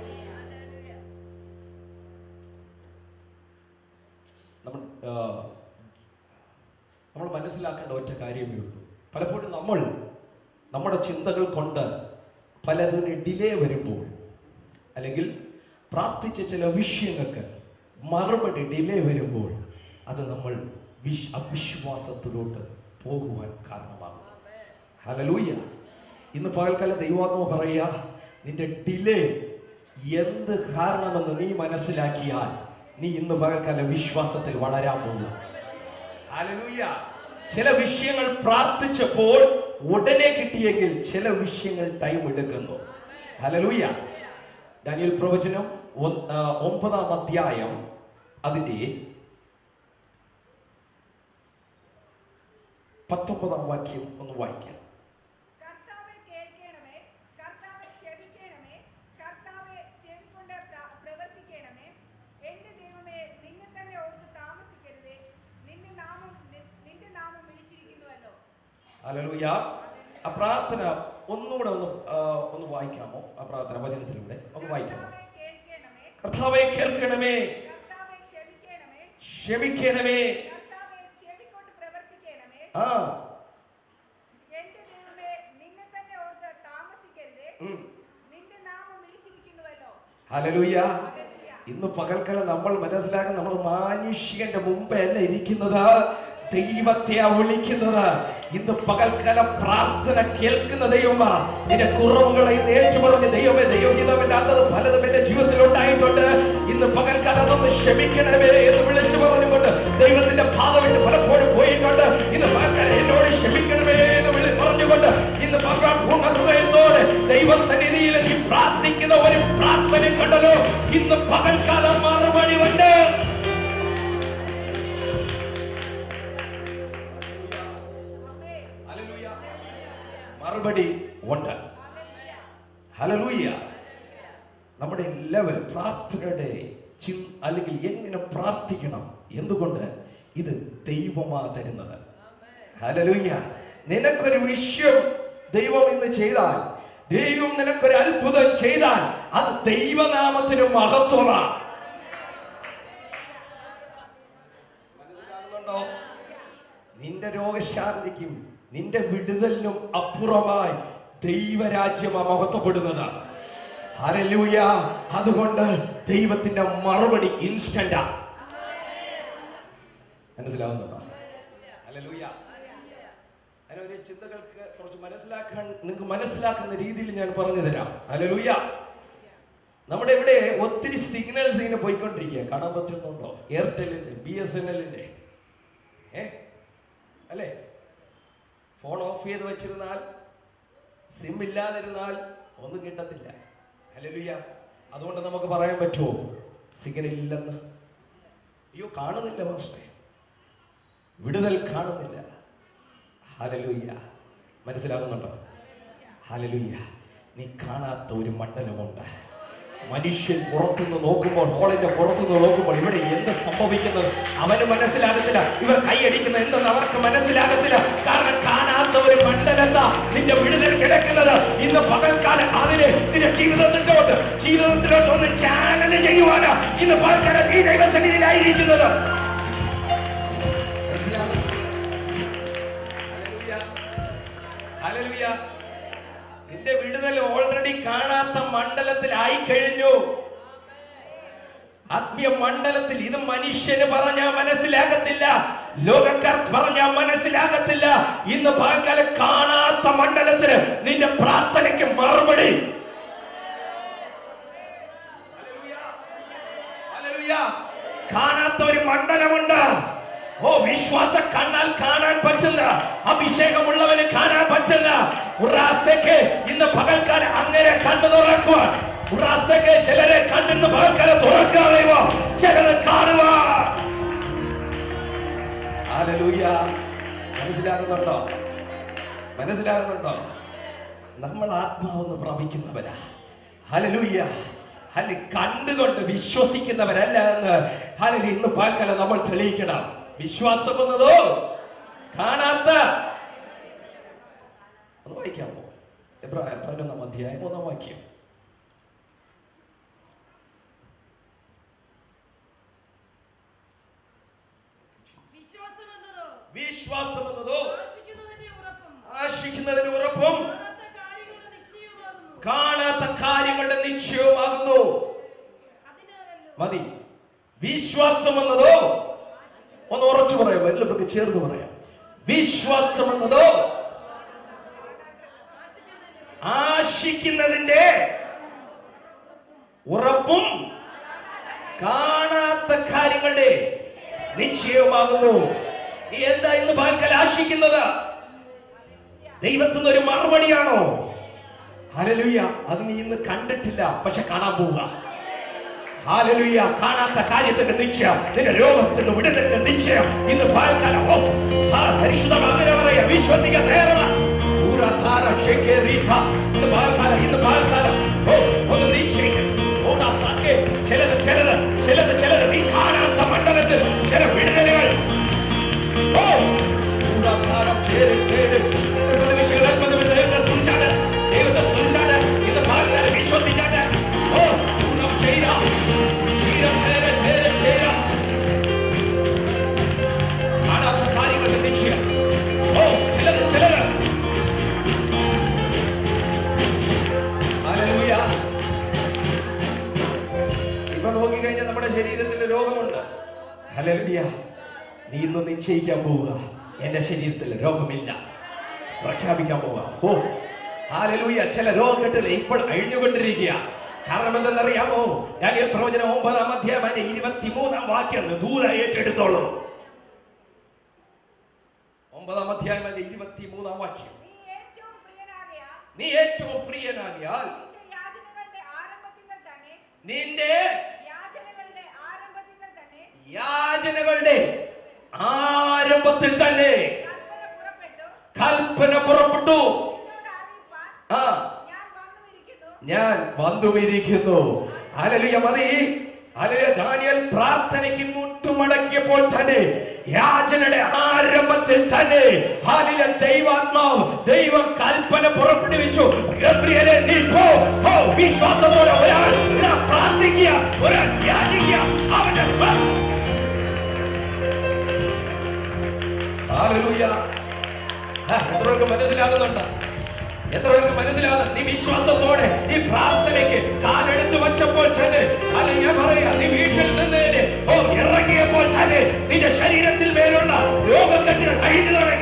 നമ്മൾ മനസ്സിലാക്കേണ്ട ഒറ്റ കാര്യമേ ഉള്ളൂ. പലപ്പോഴും നമ്മുടെ ചിന്തകൾ കൊണ്ട് പലതിന് ഡിലേ വരുമ്പോൾ, അല്ലെങ്കിൽ പ്രാർത്ഥിച്ച ചില വിഷയങ്ങൾക്ക് മറുപടി ഡിലേ വരുമ്പോൾ, അത് നമ്മൾ അവിശ്വാസത്തിലോട്ട് പോകുവാൻ കാരണമാകും. ഹല്ലേലൂയ. ഇന്ന് പകൽക്കാലം ദൈവാത്മാവ് പറയുക, നിന്റെ ഡിലേ എന്ത് കാരണമെന്ന് നീ മനസ്സിലാക്കിയാൽ നീ ഇന്ന് പകൽക്കാലം വിശ്വാസത്തിൽ വളരാൻ പോകുക. ഹല്ലേലൂയ. ചില വിഷയങ്ങൾ പ്രാർത്ഥിച്ചപ്പോൾ ഉടനെ കിട്ടിയെങ്കിൽ ചില വിഷയങ്ങൾ ടൈം എടുക്കുന്നു. ഹല്ലേലൂയ. ദാനിയേൽ പ്രവചനം 9-ാം അധ്യായം അതിന്റെ 19-ാം വാക്യം ഒന്ന് വായിക്കാം. ഹല്ലേലൂയ. ആ പ്രാർത്ഥന ഒന്നുകൂടെ ഒന്ന് വായിക്കാമോ? ആ പ്രാർത്ഥന വചനത്തിലൂടെ ഒന്ന് വായിക്കാമോ? കർത്താവേ കേൾക്കണമേ, ക്ഷമിക്കണമേ, ഹല്ലേലൂയ. ഇന്ന് പകൽക്കാലം നമ്മൾ മനസ്സിലാക്കാൻ, നമ്മൾ മാനുഷ്യന്റെ മുമ്പേ അല്ല ഇരിക്കുന്നത്, ദൈവത്തെയാ വിളിക്കുന്നത്. ഇന്ന് പകൽക്കാലം പ്രാർത്ഥന കേൾക്കുന്ന ദൈവമാ. നിന്റെ കുറവുകളെ ഏറ്റുപറഞ്ഞ്, ദൈവമേ, ദൈവഹിതമില്ലാത്തത് പലതും എന്റെ ജീവിതത്തിൽ ഉണ്ടായിട്ടുണ്ട്, ഇന്ന് പകൽക്കാലം അതൊന്ന് ക്ഷമിക്കണമേ എന്ന് വിളിച്ചു പറഞ്ഞുകൊണ്ട് ദൈവത്തിന്റെ പാത വിട്ട് പലപ്പോഴും പോയിട്ടുണ്ട്. ഇന്ന് പകൽക്കാലം എന്നോട് ക്ഷമിക്കണമേ എന്ന് പറഞ്ഞുകൊണ്ട് ഇന്ന് പൂർണ്ണ ഹൃദയത്തോടെ ദൈവസന്നിധിയിൽ നീ പ്രാർത്ഥിക്കുന്ന ഒരു പ്രാർത്ഥന കണ്ടല്ലോ. ഇന്ന് പകൽക്കാലം മറുപടി ഉണ്ട്. പ്രാർത്ഥനയുടെ അല്ലെങ്കിൽ എങ്ങനെ പ്രാർത്ഥിക്കണം? എന്തുകൊണ്ട്? ഇത് ദൈവമാ തരുന്നത്. ഹല്ലേലൂയ. നിനക്കൊരു വിഷയം ദൈവം ഇന്ന് ചെയ്താൽ, ദൈവം നിനക്കൊരു അത്ഭുതം ചെയ്താൽ, അത് ദൈവനാമത്തിന് മഹത്വമാണ്. മനസ്സിലാകുന്നുണ്ടോ? നിന്റെ രോഗശാന്തിക്കും നിന്റെ വിടുതലിനും അപ്പുറമായി ദൈവരാജ്യമാ മഹത്വപ്പെടുന്നത്. ഹല്ലേലൂയ. അതുകൊണ്ട് ദൈവത്തിന്റെ മറുപടി ഇൻസ്റ്റന്റാ. മനസ്സിലാവുന്നുണ്ടോ? ഹല്ലേലൂയ. അതിനൊരു ചിന്തകൾക്ക് കുറച്ച് നിങ്ങൾക്ക് മനസ്സിലാക്കുന്ന രീതിയിൽ ഞാൻ പറഞ്ഞു തരാം. ഹല്ലേലൂയ. നമ്മുടെ ഇവിടെ ഒത്തിരി സിഗ്നൽസ് ഇങ്ങനെ പോയിക്കൊണ്ടിരിക്കുക. കാണാൻ പറ്റുന്നുണ്ടോ? എയർടെല്ലിന്റെ, BSNLന്റെ അല്ലേ? ഫോൺ ഓഫ് ചെയ്ത് വെച്ചിരുന്നാൽ, സിം ഇല്ലാതിരുന്നാൽ ഒന്നും കിട്ടത്തില്ല. ഹല്ലേലൂയ. അതുകൊണ്ട് നമുക്ക് പറയാൻ പറ്റുമോ സിഗ്നൽ ഇല്ലെന്ന്? അയ്യോ, കാണുന്നില്ല മാസ്റ്ററെ, വിടുതൽ കാണുന്നില്ല. ഹല്ലേലൂയ. മനസ്സിലാകുന്നുണ്ടോ? ഹല്ലേലൂയ. നീ കാണാത്ത ഒരു മണ്ഡലമുണ്ട്. മനുഷ്യൻ പുറത്തുനിന്ന് നോക്കുമ്പോൾ, ഹോളിന്റെ പുറത്തുനിന്ന് നോക്കുമ്പോൾ ഇവിടെ എന്ത് സംഭവിക്കുന്നത് അവന് മനസ്സിലാകത്തില്ല. ഇവർ കൈയടിക്കുന്ന എന്തെന്ന് അവർക്ക് മനസ്സിലാകത്തില്ല. കാരണം കാണാത്ത ഒരു മണ്ഡലത്താ നിന്റെ വിടുതൽ കിടക്കുന്നത്. ഇന്ന് പകൽക്കാലം അതിനെ നിന്റെ ജീവിതത്തിലോട്ട് ഒന്ന് ചാനൽ ചെയ്യുവാനാ ഇന്ന് പകൽക്കാലം നീ ദൈവസന്നിധിയിലായിരിക്കുന്നത്. ഹല്ലേലൂയ. നിന്റെ വിടുതൽ ഓൾറെഡി കാണാത്ത മണ്ഡലത്തിലായി കഴിഞ്ഞു. ആത്മീയ മണ്ഡലത്തിൽ. ഇത് മനുഷ്യന് പറഞ്ഞാൽ മനസ്സിലാകത്തില്ല, ലോകക്കാർ പറഞ്ഞാൽ മനസ്സിലാകത്തില്ല. ഇന്ന് പകൽക്കാലം കാണാത്ത മണ്ഡലത്തിന് നിന്റെ പ്രാർത്ഥനയ്ക്ക് മറുപടി. ഹല്ലേലൂയ. കാണാത്ത ഒരു മണ്ഡലമുണ്ട്. ഓ, വിശ്വാസ കണ്ണാൽ കാണാൻ പറ്റുന്ന, അഭിഷേകമുള്ളവന് കാണാൻ പറ്റുന്ന ഇന്ന് പകൽക്കാലം അങ്ങനെ കണ്ടു തുറക്കുവാൻ ചിലരെ കണ്ടിന്ന് പകൽക്കാലം തുറക്കാതെ ചിലത് കാണുക. ഹല്ലേലൂയ. മനസ്സിലാകുന്നുണ്ടോ? നമ്മൾ ആത്മാവെന്ന് പ്രാപിക്കുന്നവരാ. ഹല്ലേലൂയ. കണ്ടുകൊണ്ട് വിശ്വസിക്കുന്നവരല്ല എന്ന് ഹല്ലേലൂയ ഇന്ന് പകൽക്കാലം നമ്മൾ തെളിയിക്കണം. വിശ്വാസം എന്നതോ കാണാത്ത. ഒന്ന് വായിക്കാമോ? എബ്രായർ 11-ാം അധ്യായം 1-ാം വാക്യം. വിശ്വാസം എന്നതോ ആശിക്കുന്നതിന് ഉറപ്പും കാണാത്ത കാര്യങ്ങളുടെ നിശ്ചയവുമാകുന്നു. മതി. വിശ്വാസം എന്നതോ, ഒന്ന് ഉറച്ചു പറയാം, എല്ലാവർക്കും ചേർന്ന് പറയാം. വിശ്വാസം എന്നതോ ആശിക്കുന്നതിന്റെ ഉറപ്പും കാണാത്ത കാര്യങ്ങളുടെ നിശ്ചയവുമാകുന്നു. നീ എന്താ ഇന്ന് പകൽക്കാലം ആശിക്കുന്നത്? ദൈവത്തിന് ഒരു മറുപടിയാണോ? ഹല്ലേലൂയ. അത് നീ ഇന്ന് കണ്ടിട്ടില്ല, പക്ഷെ കാണാൻ പോവുക. ഹല്ലേലൂയ. കാണാത്ത കാര്യത്തിന്റെ നിശ്ചയം, നിന്റെ രോഗത്തിന്റെ വിടുതലിന്റെ നിശ്ചയം ഇന്ന് പകൽക്കാലം പരിശുദ്ധമാകെ പറയാ. വിശ്വസിക്കാൻ തയ്യാറുള്ള ഇന്ന് പകൽക്കാലം ഒന്ന് നിശ്ചയിക്കും. ചിലത് നീ കാണാത്ത മണ്ഡലത്തിൽ ചില വിടുതലുകൾ വിശ്വസിച്ചാണ് കാണാത്ത കാര്യങ്ങളുടെ നിശ്ചയം. ചിലത് ഇപ്പൊ നോക്കിക്കഴിഞ്ഞാൽ നമ്മുടെ ശരീരത്തിൽ രോഗമുണ്ട്. ഹല്ലേലൂയ. നീ ഇന്ന് നിശ്ചയിക്കാൻ പോവുക, എന്റെ ശരീരത്തിൽ രോഗമില്ല. പ്രഖ്യാപിക്കാൻ പോവുക. ഓ ഹല്ലേലൂയ. ചില രോഗങ്ങൾ ഇപ്പോൾ അഴിഞ്ഞുകൊണ്ടിരിക്കുക. കാരണം എന്തെന്നറിയാമോ? ദാനിയേൽ പ്രവചനം 9-ാം അധ്യായം 23-ാം വാക്യം ദൂത ഏറ്റെടുത്തോളൂ. 9-ാം അധ്യായം 23-ാം വാക്യം. നീ ഏറ്റവും പ്രിയനാകിയാൽ നിന്റെ യാചനകളുടെ ആരംഭത്തിൽ തന്നെ കൽപ്പന പുറപ്പെട്ടു. ഞാൻ വന്നുമിരിക്കുന്നു. ഹല്ലേലൂയ. മതി. ഹല്ലേലൂയ. ദാനിയേൽ പ്രാർത്ഥനയ്ക്ക് മുട്ടുമടക്കിയപ്പോൾ തന്നെ, യാചനയുടെ ആരംഭത്തിൽ തന്നെ ഹല്ലേലൂയ, ദൈവാത്മാവ്, ദൈവം കൽപ്പന പുറപ്പെടുവിച്ചു. ഗബ്രിയേലേ, നീ പോ. വിശ്വാസത്തോടെ ഒരാൾ പ്രാർത്ഥിക്കുക, ഒരാൾ യാചിക്കുക. അവന്റെ ഹല്ലേലൂയ. എത്രയൊക്കെ മനസ്സിലാകുന്നുണ്ട്? എത്രയൊക്കെ മനസ്സിലാകുന്നു? നീ വിശ്വാസത്തോടെ ഈ പ്രാർത്ഥനയ്ക്ക് കാലെടുത്ത് വച്ചപ്പോൾ തന്നെ, അല്ലെങ്കിൽ ഞാൻ പറയാ, നീ വീട്ടിൽ നിന്ന് ഇറങ്ങിയപ്പോൾ തന്നെ നിന്റെ ശരീരത്തിൽ മേലുള്ള രോഗക്കെട്ടുകൾ അഴിഞ്ഞു തുടങ്ങി.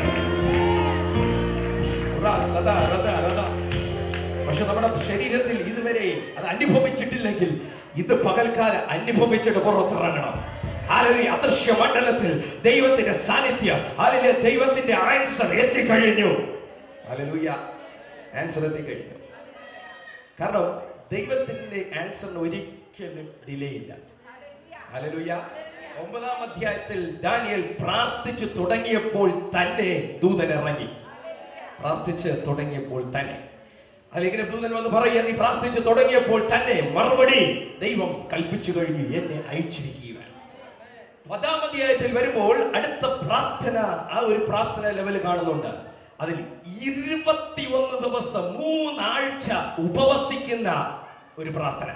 പക്ഷെ നമ്മുടെ ശരീരത്തിൽ ഇതുവരെ അത് അനുഭവിച്ചിട്ടില്ലെങ്കിൽ ഇത് പകൽക്കാലം അനുഭവിച്ചിട്ട് പുറത്തിറങ്ങണം. ഹല്ലേലൂയ. അദൃശ്യ മണ്ഡലത്തിൽ ദൈവത്തിന്റെ സാന്നിധ്യം, ഹല്ലേലൂയ, ദൈവത്തിന്റെ ആൻസർ എത്തിക്കഴിഞ്ഞു. ഹല്ലേലൂയ. ആൻസർ എത്തിക്കഴിഞ്ഞു. കാരണം ദൈവത്തിന്റെ ആൻസറിന് ഒരിക്കലും ഡിലേ ഇല്ല. ഹല്ലേലൂയ. 9-ാം അധ്യായത്തിൽ ദാനിയേൽ പ്രാർത്ഥിച്ചു തുടങ്ങിയപ്പോൾ തന്നെ ദൂതൻ ഇറങ്ങി. പ്രാർത്ഥിച്ച് തുടങ്ങിയപ്പോൾ തന്നെ, അല്ലെങ്കിൽ ദൂതൻ വന്ന് പറയുക, നീ പ്രാർത്ഥിച്ചു തുടങ്ങിയപ്പോൾ തന്നെ മറുപടി ദൈവം കൽപ്പിച്ചു കഴിഞ്ഞു, എന്നെ അയച്ചിരിക്കുകയാണ്. 10-ാം അധ്യായത്തിൽ വരുമ്പോൾ അടുത്ത പ്രാർത്ഥന, ആ ഒരു പ്രാർത്ഥന ലെവൽ കാണുന്നുണ്ട്. അതിൽ 21 ദിവസം 3 ആഴ്ച ഉപവസിക്കുന്ന ഒരു പ്രാർത്ഥന.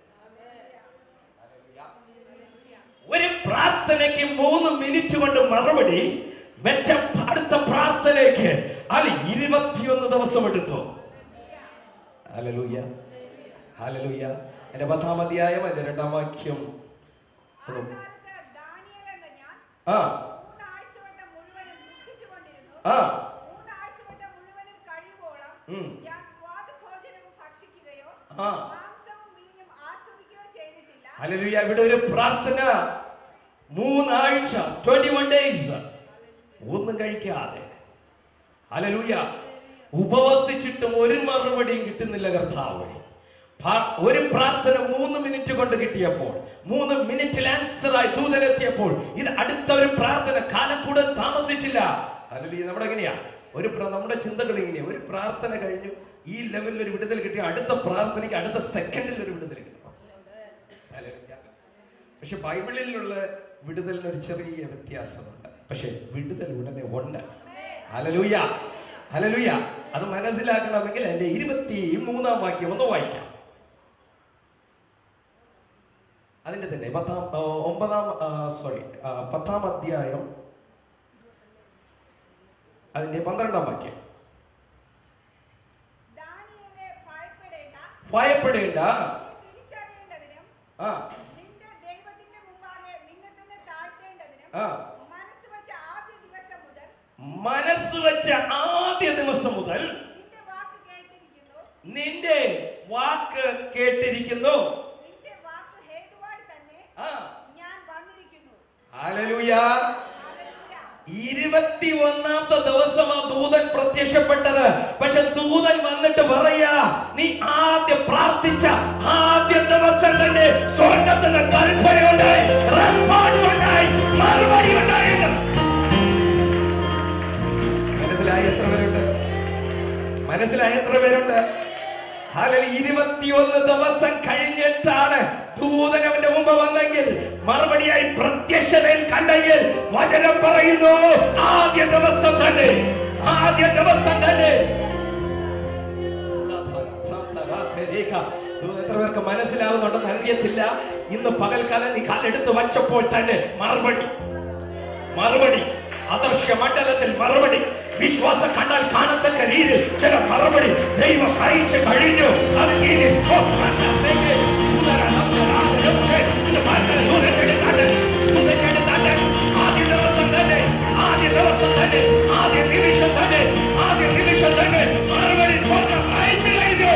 ഒരു പ്രാർത്ഥനയ്ക്ക് 3 മിനിറ്റ് കൊണ്ട് മറുപടി, മറ്റേ അടുത്ത പ്രാർത്ഥനയ്ക്ക് 21 ദിവസം എടുത്തു. ഹല്ലേലൂയ. ഹല്ലേലൂയ. എന്റെ 10-ാം അധ്യായം അതിന്റെ 2-ാം വാക്യം. ഹല്ലേലൂയ. ഇവിടെ ഒരു പ്രാർത്ഥന 3 ആഴ്ച 21 days ഒന്നും കഴിക്കാതെ, ഹല്ലേലൂയ, ഉപവസിച്ചിട്ടും ഒരു മറുപടിയും കിട്ടുന്നില്ല കർത്താവേ. ഒരു പ്രാർത്ഥന 3 മിനിറ്റ് കൊണ്ട് കിട്ടിയപ്പോൾ, 3 മിനിറ്റിൽ ആൻസറായി ദൂതൻ എത്തിയപ്പോൾ, ഇത് അടുത്ത ഒരു പ്രാർത്ഥന കാലം കൂടുതൽ താമസിച്ചില്ല. ഹല്ലേലൂയ. നമ്മുടെ എങ്ങനെയാ നമ്മുടെ ചിന്തകൾ ഇങ്ങനെയാ, ഒരു പ്രാർത്ഥന കഴിഞ്ഞു, ഈ ലെവലിൽ ഒരു വിടുതൽ കിട്ടിയ അടുത്ത പ്രാർത്ഥനയ്ക്ക് അടുത്ത സെക്കൻഡിൽ ഒരു വിടുതൽ കിട്ടും. പക്ഷെ ബൈബിളിലുള്ള വിടുതലിന് ഒരു ചെറിയ വ്യത്യാസമുണ്ട്. പക്ഷെ വിടുതൽ ഉടനെ ഉണ്ട്. ഹല്ലേലൂയ. ഹല്ലേലൂയ. അത് മനസ്സിലാക്കണമെങ്കിൽ എന്റെ 23-ാം വാക്യം ഒന്ന് വായിക്കാം. അതിന്റെ തന്നെ 10-ാം അധ്യായം അതിന്റെ 12-ാം വാക്യം. ഭയപ്പെടേണ്ട, മനസ്സ് വെച്ച ആദ്യ ദിവസം മുതൽ നിന്റെ വാക്ക് കേട്ടിരിക്കുന്നു. ഹല്ലേലൂയ. 21-ാമത്തെ ദിവസമാ ദൂതൻ പ്രത്യക്ഷപ്പെട്ടത്. പക്ഷെ ദൂതൻ വന്നിട്ട് പറയാ, നീ ആദ്യം പ്രാർത്ഥിച്ച ആദ്യ ദിവസം തന്നെ സ്വർഗ്ഗത്തിന് കൽപ്പനയുണ്ടായി, റെസ്പോൺസ് ഉണ്ടായി, മറുപടി ഉണ്ടായി. മനസ്സിലായ എത്ര പേരുണ്ട്? ഹല്ലേലൂയ. 21 ദിവസം കഴിഞ്ഞിട്ടാണ് ദൂതൻ അവന്റെ മുമ്പ് വന്നെങ്കിൽ, മറുപടിയായി പ്രത്യക്ഷതയിൽ കണ്ടെങ്കിൽ, വചനം പറയുന്നു ആദ്യ ദിവസം തന്നെ, ആദ്യ ദിവസം തന്നെ. എത്ര പേർക്ക് മനസ്സിലാവുന്നുണ്ടെന്ന് അറിയത്തില്ല. ഇന്ന് പകൽക്കാലം നീ കാലെടുത്ത് വച്ചപ്പോൾ തന്നെ മറുപടി അദൃശ്യ മണ്ഡലത്തിൽ മറുപടി, വിശ്വാസം കണ്ടാൽ കാണത്തക്ക രീതിയിൽ ചില മറുപടി ദൈവം അയച്ചു കഴിഞ്ഞു. അത് ആദ്യ ദിവസം തന്നെ ആദ്യ നിമിഷം തന്നെ മറുപടി അയച്ചു കഴിഞ്ഞു.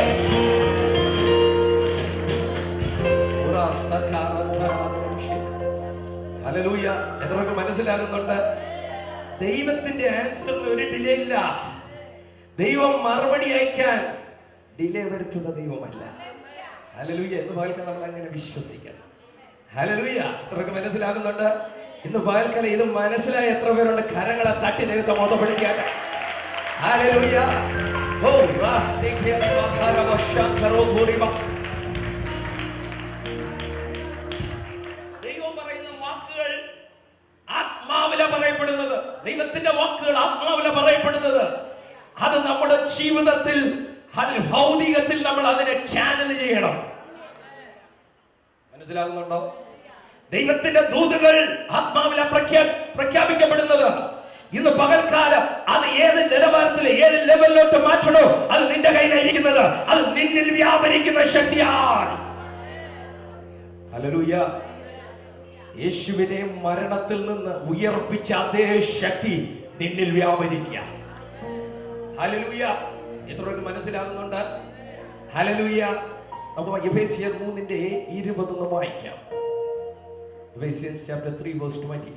ഹല്ലേലൂയ. എത്രയൊക്കെ മനസ്സിലാകുന്നുണ്ട്? ദൈവത്തിന്റെ ആൻസറിന് ഒരു ഡിലേ ഇല്ല. ദൈവം മറുപടി അയക്കാൻ ഡിലേ വരുത്തുന്ന ദൈവമല്ല. ഹല്ലേലൂയ. ഇന്ന് പകൽക്കാലം നമ്മൾ അങ്ങനെ വിശ്വസിക്കണം. ഹല്ലേലൂയ. എത്രയൊക്കെ മനസ്സിലാകുന്നുണ്ട്? ഇന്ന് പകൽക്കാലം ഇത് മനസ്സിലായ എത്ര പേരുണ്ട്? കരങ്ങളെ തട്ടി ദൈവത്തെ മോദപ്പെടുത്തിയാട്ടെ. ഹല്ലേലൂയ. ജീവിതത്തിൽ ഭൗതികത്തിൽ നമ്മൾ അതിനെ ചാനൽ ചെയ്യണം. മനസ്സിലാകുന്നുണ്ടോ? ദൈവത്തിന്റെ ദൂതുകൾ ആത്മാവിലെ പ്രഖ്യാപിക്കപ്പെടുന്നത് ഇന്ന് പകൽക്കാലം അത് ഏത് നിലവാരത്തിൽ ഏത് ലെവലിലോട്ട് മാറ്റണോ അത് നിന്റെ കയ്യിലായിരിക്കുന്നത്. അത് നിന്നിൽ വ്യാപരിക്കുന്ന ശക്തിയാണ്. ഹല്ലേലൂയ. യേശുവിനെ മരണത്തിൽ നിന്ന് ഉയർപ്പിച്ച അതേ ശക്തി നിന്നിൽ വ്യാപരിക്കുക. ഹല്ലേലൂയ. എത്ര പേർക്ക് മനസ്സിലാകുന്നുണ്ട്? ഹല്ലേലൂയ. നമുക്ക് എഫേസ്യർ 3:20 വായിക്കാം. Ephesians chapter 3 verse 20.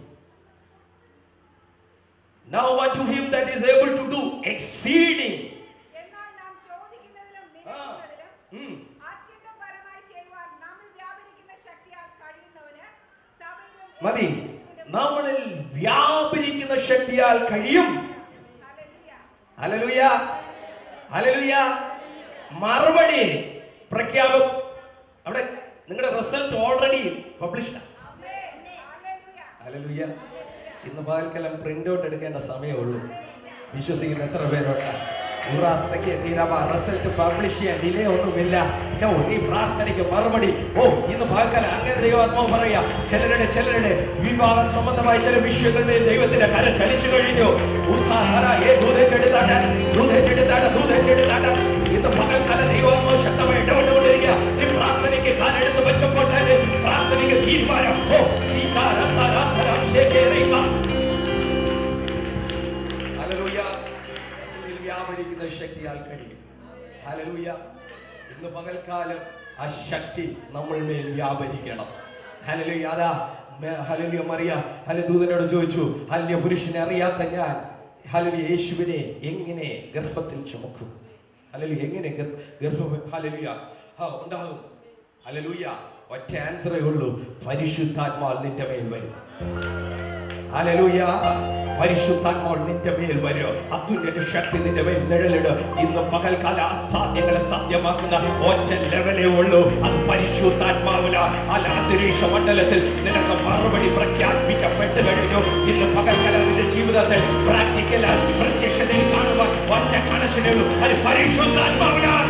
Now unto him that is able to do exceeding. എന്നാൽ നാം ചോദിക്കുന്നതിലും നിരക്കുന്നതിലും അത്യന്തപരമായി ചെയ്യുവാൻ നമ്മിൽ വ്യാപരിക്കുന്ന ശക്തിയാൽ കഴിയുന്നവന് സഭയിലും മതി. നമ്മളിൽ വ്യാപരിക്കുന്ന ശക്തിയാൽ കഴിയും. ഹല്ലേലൂയ. ഹല്ലേലൂയ. മറുപടി പ്രഖ്യാപനം. അവിടെ നിങ്ങളുടെ റിസൾട്ട് ഓൾറെഡി പബ്ലിഷ്ഡ്. ഹല്ലേലൂയ. ഇന്ന് പകൽക്കെല്ലാം പ്രിന്റ് ഔട്ട് എടുക്കേണ്ട സമയമേ ഉള്ളൂ. വിശ്വസിക്കുന്ന എത്ര പേരുണ്ട്? റിസൾട്ട് പബ്ലിഷ് ചെയ്യാൻ ഡിലേ ഒന്നുമില്ല. നീ പ്രാർത്ഥനയ്ക്ക് മറുപടി. ഇന്ന് പകൽക്കാലം അങ്ങനെ ദൈവാത്മാവ് പറയാ, ചിലരുടെ വിവാഹ സംബന്ധമായ ചില വിഷയങ്ങളിൽ ദൈവത്തിന്റെ കരം ചലിച്ചു കഴിഞ്ഞു. ഇന്ന് പകൽക്കാലം ദൈവാത്മാവ് ശക്തമായി ഇടപെട്ടുകൊണ്ടിരിക്കുക. നീ പ്രാർത്ഥനയ്ക്ക് കാലെടുത്ത് വെച്ചപ്പോൾ തന്നെ പ്രാർത്ഥനയ്ക്ക് തീരുമാനം. വ്യാപരിക്കുന്ന ശക്തിയാൽ കഴിയും. ഹല്ലേലൂയ. ഇന്ന് പകൽക്കാലം ആ ശക്തി നമ്മൾ മേൽ വ്യാപരിക്കണം. ഹല്ലേലൂയ. അതാ ഹല്ലേലൂയ. മറിയ ദൂതനോട് ചോദിച്ചു, ഹല്ലേലൂയ, പുരുഷനെ അറിയാത്ത ഞാൻ ഹല്ലേലൂയ യേശുവിനെ എങ്ങനെ ഗർഭത്തിൽ ചുമക്കും? ഹല്ലേലൂയ. എങ്ങനെ ഗർഭം ഹല്ലേലൂയ ഉണ്ടാകും? ഹല്ലേലൂയ. ഒറ്റ ആൻസറേ ഉള്ളൂ, പരിശുദ്ധാത്മാവ് നിന്റെ മേൽ വരും. ഹല്ലേലൂയ. പരിശുദ്ധാത്മാവ് നിന്റെ മേൽ വരും. അത്യുന്നത ശക്തി നിന്റെ മേൽ നിഴലിടും. ഇന്ന് പകൽക്കാല അസാധ്യങ്ങളെ സാധ്യമാക്കുന്ന ഒറ്റ ലെവലേ ഉള്ളൂ, അത് പരിശുദ്ധാത്മാവില. അന്തരീക്ഷ മണ്ഡലത്തിൽ നിനക്ക് മറുപടി പ്രഖ്യാപിക്കപ്പെട്ടു കഴിഞ്ഞു. ഇന്ന് പകൽക്കാല നിന്റെ ജീവിതത്തിൽ പ്രാക്ടിക്കൽ പ്രത്യക്ഷതയിൽ കാണുവാൻ ഒറ്റ കണക്ഷനേ ഉള്ളൂ, അത് പരിശുദ്ധാത്മാവിലാണ്.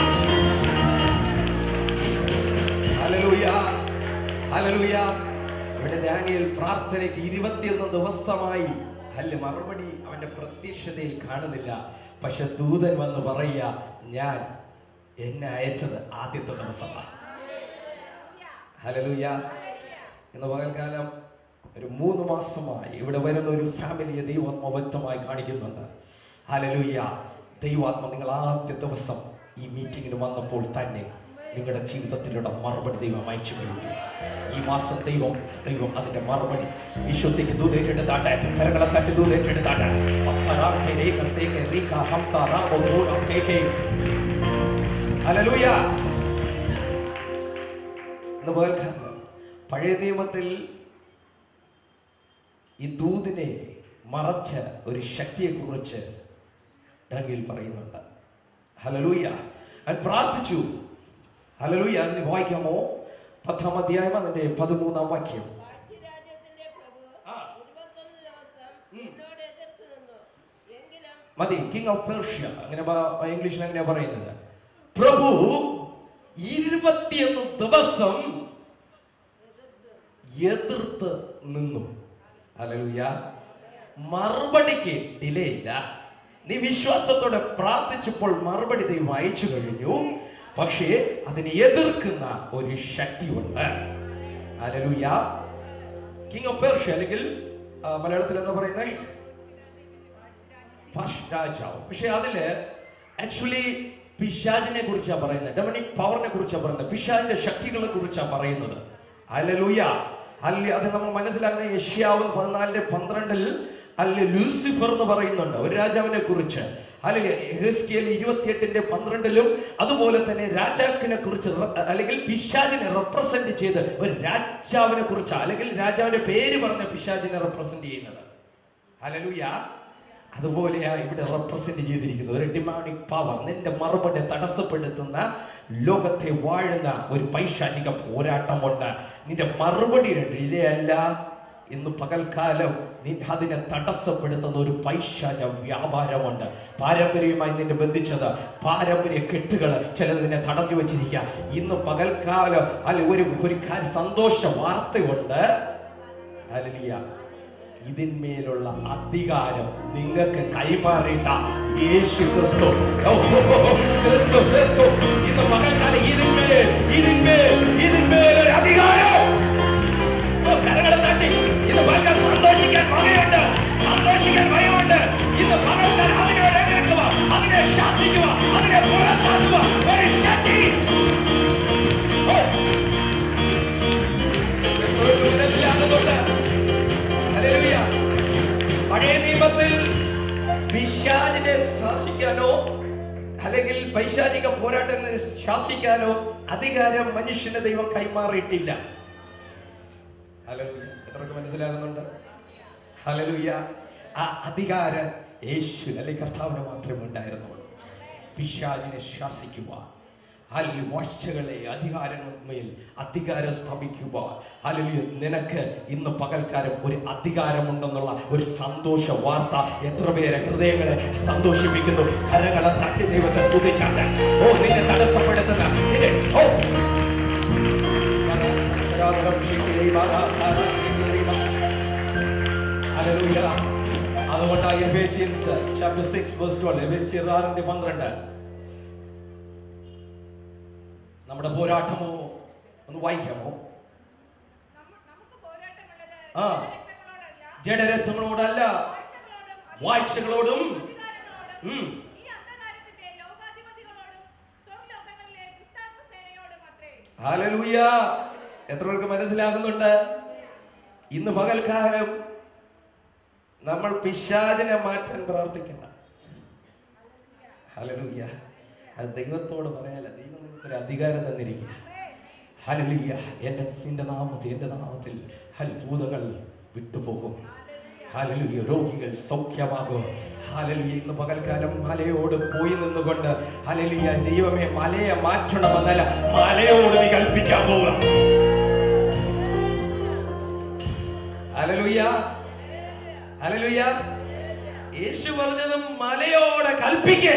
ഹല്ലേലൂയ. ഹല്ലേലൂയ. ഇവിടെ ദാനിയേൽ പ്രാർത്ഥനയ്ക്ക് 21 ദിവസമായി മറുപടി അവന്റെ പ്രത്യക്ഷതയിൽ കാണുന്നില്ല. പക്ഷെ ദൂതൻ വന്ന് പറയുക, ഞാൻ എന്നെ അയച്ചത് ആദ്യത്തെ ദിവസമാണ്. ഹല്ലേലൂയ. ഇന്ന് പകൽക്കാലം ഒരു 3 മാസമായി ഇവിടെ വരുന്ന ഒരു ഫാമിലിയെ ദൈവാത്മ വ്യക്തമായി കാണിക്കുന്നുണ്ട്. ഹല്ലേലൂയ. ദൈവാത്മ നിങ്ങൾ ആദ്യ ദിവസം ഈ മീറ്റിങ്ങിന് വന്നപ്പോൾ തന്നെ നിങ്ങളുടെ ജീവിതത്തിലൂടെ മറുപടി ദൈവം അയച്ചു കഴിഞ്ഞു. ഈ മാസം ദൈവം അതിന്റെ മറുപടി വിശ്വസിക്ക്. ദൂതേറ്റെടുത്താട്ടെ, കരങ്ങളെ തട്ടി ദൂതേറ്റെടുത്താട്ടെ. ഹല്ലേലൂയ. പഴയ നിയമത്തിൽ ഈ ദൂതിനെ മറച്ച ഒരു ശക്തിയെ കുറിച്ച് ഡാനിയേൽ പറയുന്നുണ്ട്. ഹല്ലേലൂയ. അവൻ പ്രാർത്ഥിച്ചു. ഹല്ലേലൂയ. അതിന് വായിക്കാമോ? 10-ാം അധ്യായം അതിന്റെ 13-ാം വാക്യം. മതി. കിങ് ഓഫ് പേർഷ്യ, അങ്ങനെ ഇംഗ്ലീഷിൽ അങ്ങനെയാ പറയുന്നത്. പ്രഭു 21 ദിവസം എതിർത്ത് നിന്നു. ഹല്ലേലൂയ. മറുപടിക്ക് ഡിലേ ഇല്ല. നീ വിശ്വാസത്തോടെ പ്രാർത്ഥിച്ചപ്പോൾ മറുപടി ദൈവം അയച്ചു കഴിഞ്ഞു. പക്ഷേ അതിനെ എതിർക്കുന്ന ഒരു ശക്തിയുണ്ട്. ഹല്ലേലൂയ. കിങ് ഓഫ് പേർഷ്യ, അല്ലെങ്കിൽ മലയാളത്തിൽ എന്താ പറയുന്നത്, രാജാവ്. പക്ഷെ അതില് ആക്ച്വലി പിശാചിനെ കുറിച്ചാണ് പറയുന്നത്, ഡെമണിക് പവറിനെ കുറിച്ചാണ് പറയുന്നത്, പിശാചിന്റെ ശക്തികളെ കുറിച്ചാണ് പറയുന്നത്. ഹല്ലേലൂയ. അത് നമ്മൾ മനസ്സിലാക്കുന്ന യെശയ്യാവ് 14:12 ലൂസിഫർ എന്ന് പറയുന്നുണ്ട് ഒരു രാജാവിനെ കുറിച്ച്. അല്ലെങ്കിൽ എഹെസ്കേൽ 28:12 അതുപോലെ തന്നെ രാജാവിനെ കുറിച്ച്, അല്ലെങ്കിൽ പിശാചിനെ റെപ്രസെന്റ് ചെയ്ത് ഒരു രാജാവിനെ കുറിച്ച്, അല്ലെങ്കിൽ രാജാവിന്റെ പേര് പറഞ്ഞ പിശാചിനെ റെപ്രസെന്റ് ചെയ്യുന്നത്. ഹല്ലേലൂയ. അതുപോലെയാ ഇവിടെ റെപ്രസെന്റ് ചെയ്തിരിക്കുന്നത്. ഒരു ഡിമാനിക് പവർ നിന്റെ മറുപടി തടസ്സപ്പെടുത്തുന്ന ലോകത്തെ വാഴുന്ന ഒരു പൈശാചിക പോരാട്ടമുണ്ട്. നിന്റെ മറുപടി ഡിലേ അല്ല, ഇന്ന് പകൽക്കാലം അതിനെ തടസ്സപ്പെടുത്തുന്ന ഒരു പൈശാച വ്യാപാരമുണ്ട്. പാരമ്പര്യമായി നിന്നെ ബന്ധിച്ചത്, പാരമ്പര്യ കെട്ടുകൾ ചിലത് നിന്നെ തടഞ്ഞു വെച്ചിരിക്കുക. ഇന്ന് പകൽക്കാലം ഒരു സന്തോഷ വാർത്തയുണ്ട്. ഹല്ലേലൂയ. ഇതിന്മേലുള്ള അധികാരം നിങ്ങൾക്ക് കൈമാറിയിട്ട യേശു ക്രിസ്തു ഇന്ന് പകൽക്കാലം ഇതിന്മേൽ ഒരു അധികാരം കരങ്ങളെ തട്ടി ഇന്ന് പകൽ സന്തോഷിക്കാൻ വകയുണ്ട്, സന്തോഷിക്കാൻ വകയുണ്ട്. ഇന്ന് പകൽക്കാലം അതിനെ എതിർക്കുക, അതിനെ ശാസിക്കുക, അതിനെ പുറത്താക്കുക ഒരു ശക്തി. പഴയ നിയമത്തിൽ പിശാചിനെ ശാസിക്കാനോ അല്ലെങ്കിൽ പൈശാചിക പോരാട്ടത്തെ ശാസിക്കാനോ അധികാരം മനുഷ്യന് ദൈവം കൈമാറിയിട്ടില്ല. ഹല്ലേലൂയ. എത്രയൊക്കെ മനസ്സിലാകുന്നുണ്ട്? ഹല്ലേലൂയ. ആ അധികാരം യേശു അല്ലെങ്കിൽ കർത്താവിന് മാത്രമേ ഉണ്ടായിരുന്നുള്ളൂ. പിശാചിനെ ശാസിക്കുവാൻ, വാഴ്ചകളെ അധികാരമേൽ അധികാരം സ്ഥാപിക്കുവാൻ. ഹല്ലേലൂയ. നിനക്ക് ഇന്ന് പകൽക്കാലം ഒരു അധികാരമുണ്ടെന്നുള്ള ഒരു സന്തോഷ വാർത്ത എത്ര പേരെ ഹൃദയങ്ങളെ സന്തോഷിപ്പിക്കുന്നു. കരങ്ങളെ തട്ടി ദൈവത്തെ സ്തുതിച്ചാണ്. നിന്നെ തടസ്സപ്പെടുത്തുന്ന അതുകൊണ്ടാണ് എഫേസ്യൻസ് ചാപ്റ്റർ 6 വേഴ്സ് 12, എഫേസ്യർ 6:12 നമ്മുടെ പോരാട്ടമോ ഒന്ന് വായിക്കാമോ? ജഡരത്വങ്ങളോടല്ല, വാഴ്ചകളോടും ഹല്ലേലൂയ. എത്ര പേർക്ക് മനസ്സിലാകുന്നുണ്ട്? ഇന്ന് പകൽക്കാലം നമ്മൾ പിശാചിനെ മാറ്റാൻ പ്രാർത്ഥിക്കണം. ഹല്ലേലൂയ. അത് ദൈവത്തോട് പറയാല, ദൈവം നിനക്കൊരു അധികാരം തന്നിരിക്കുക. ഹല്ലേലൂയ. നിന്റെ നാമത്തിൽ അത്ഭുതങ്ങൾ വിട്ടുപോകും. ഹല്ലേലൂയ. രോഗികൾ സൗഖ്യമാകും. ഹല്ലേലൂയ. ഇന്ന് പകൽക്കാലം മലയോട് പോയി നിന്നുകൊണ്ട് ഹല്ലേലൂയ, ദൈവമേ മലയെ മാറ്റണമെന്നല്ല, മലയോട് നീ കൽപ്പിക്കാൻ പോവുക. ഹല്ലേലൂയ. ഹല്ലേലൂയ. യേശു പറഞ്ഞത് മലയോട് കൽപ്പിക്കുക.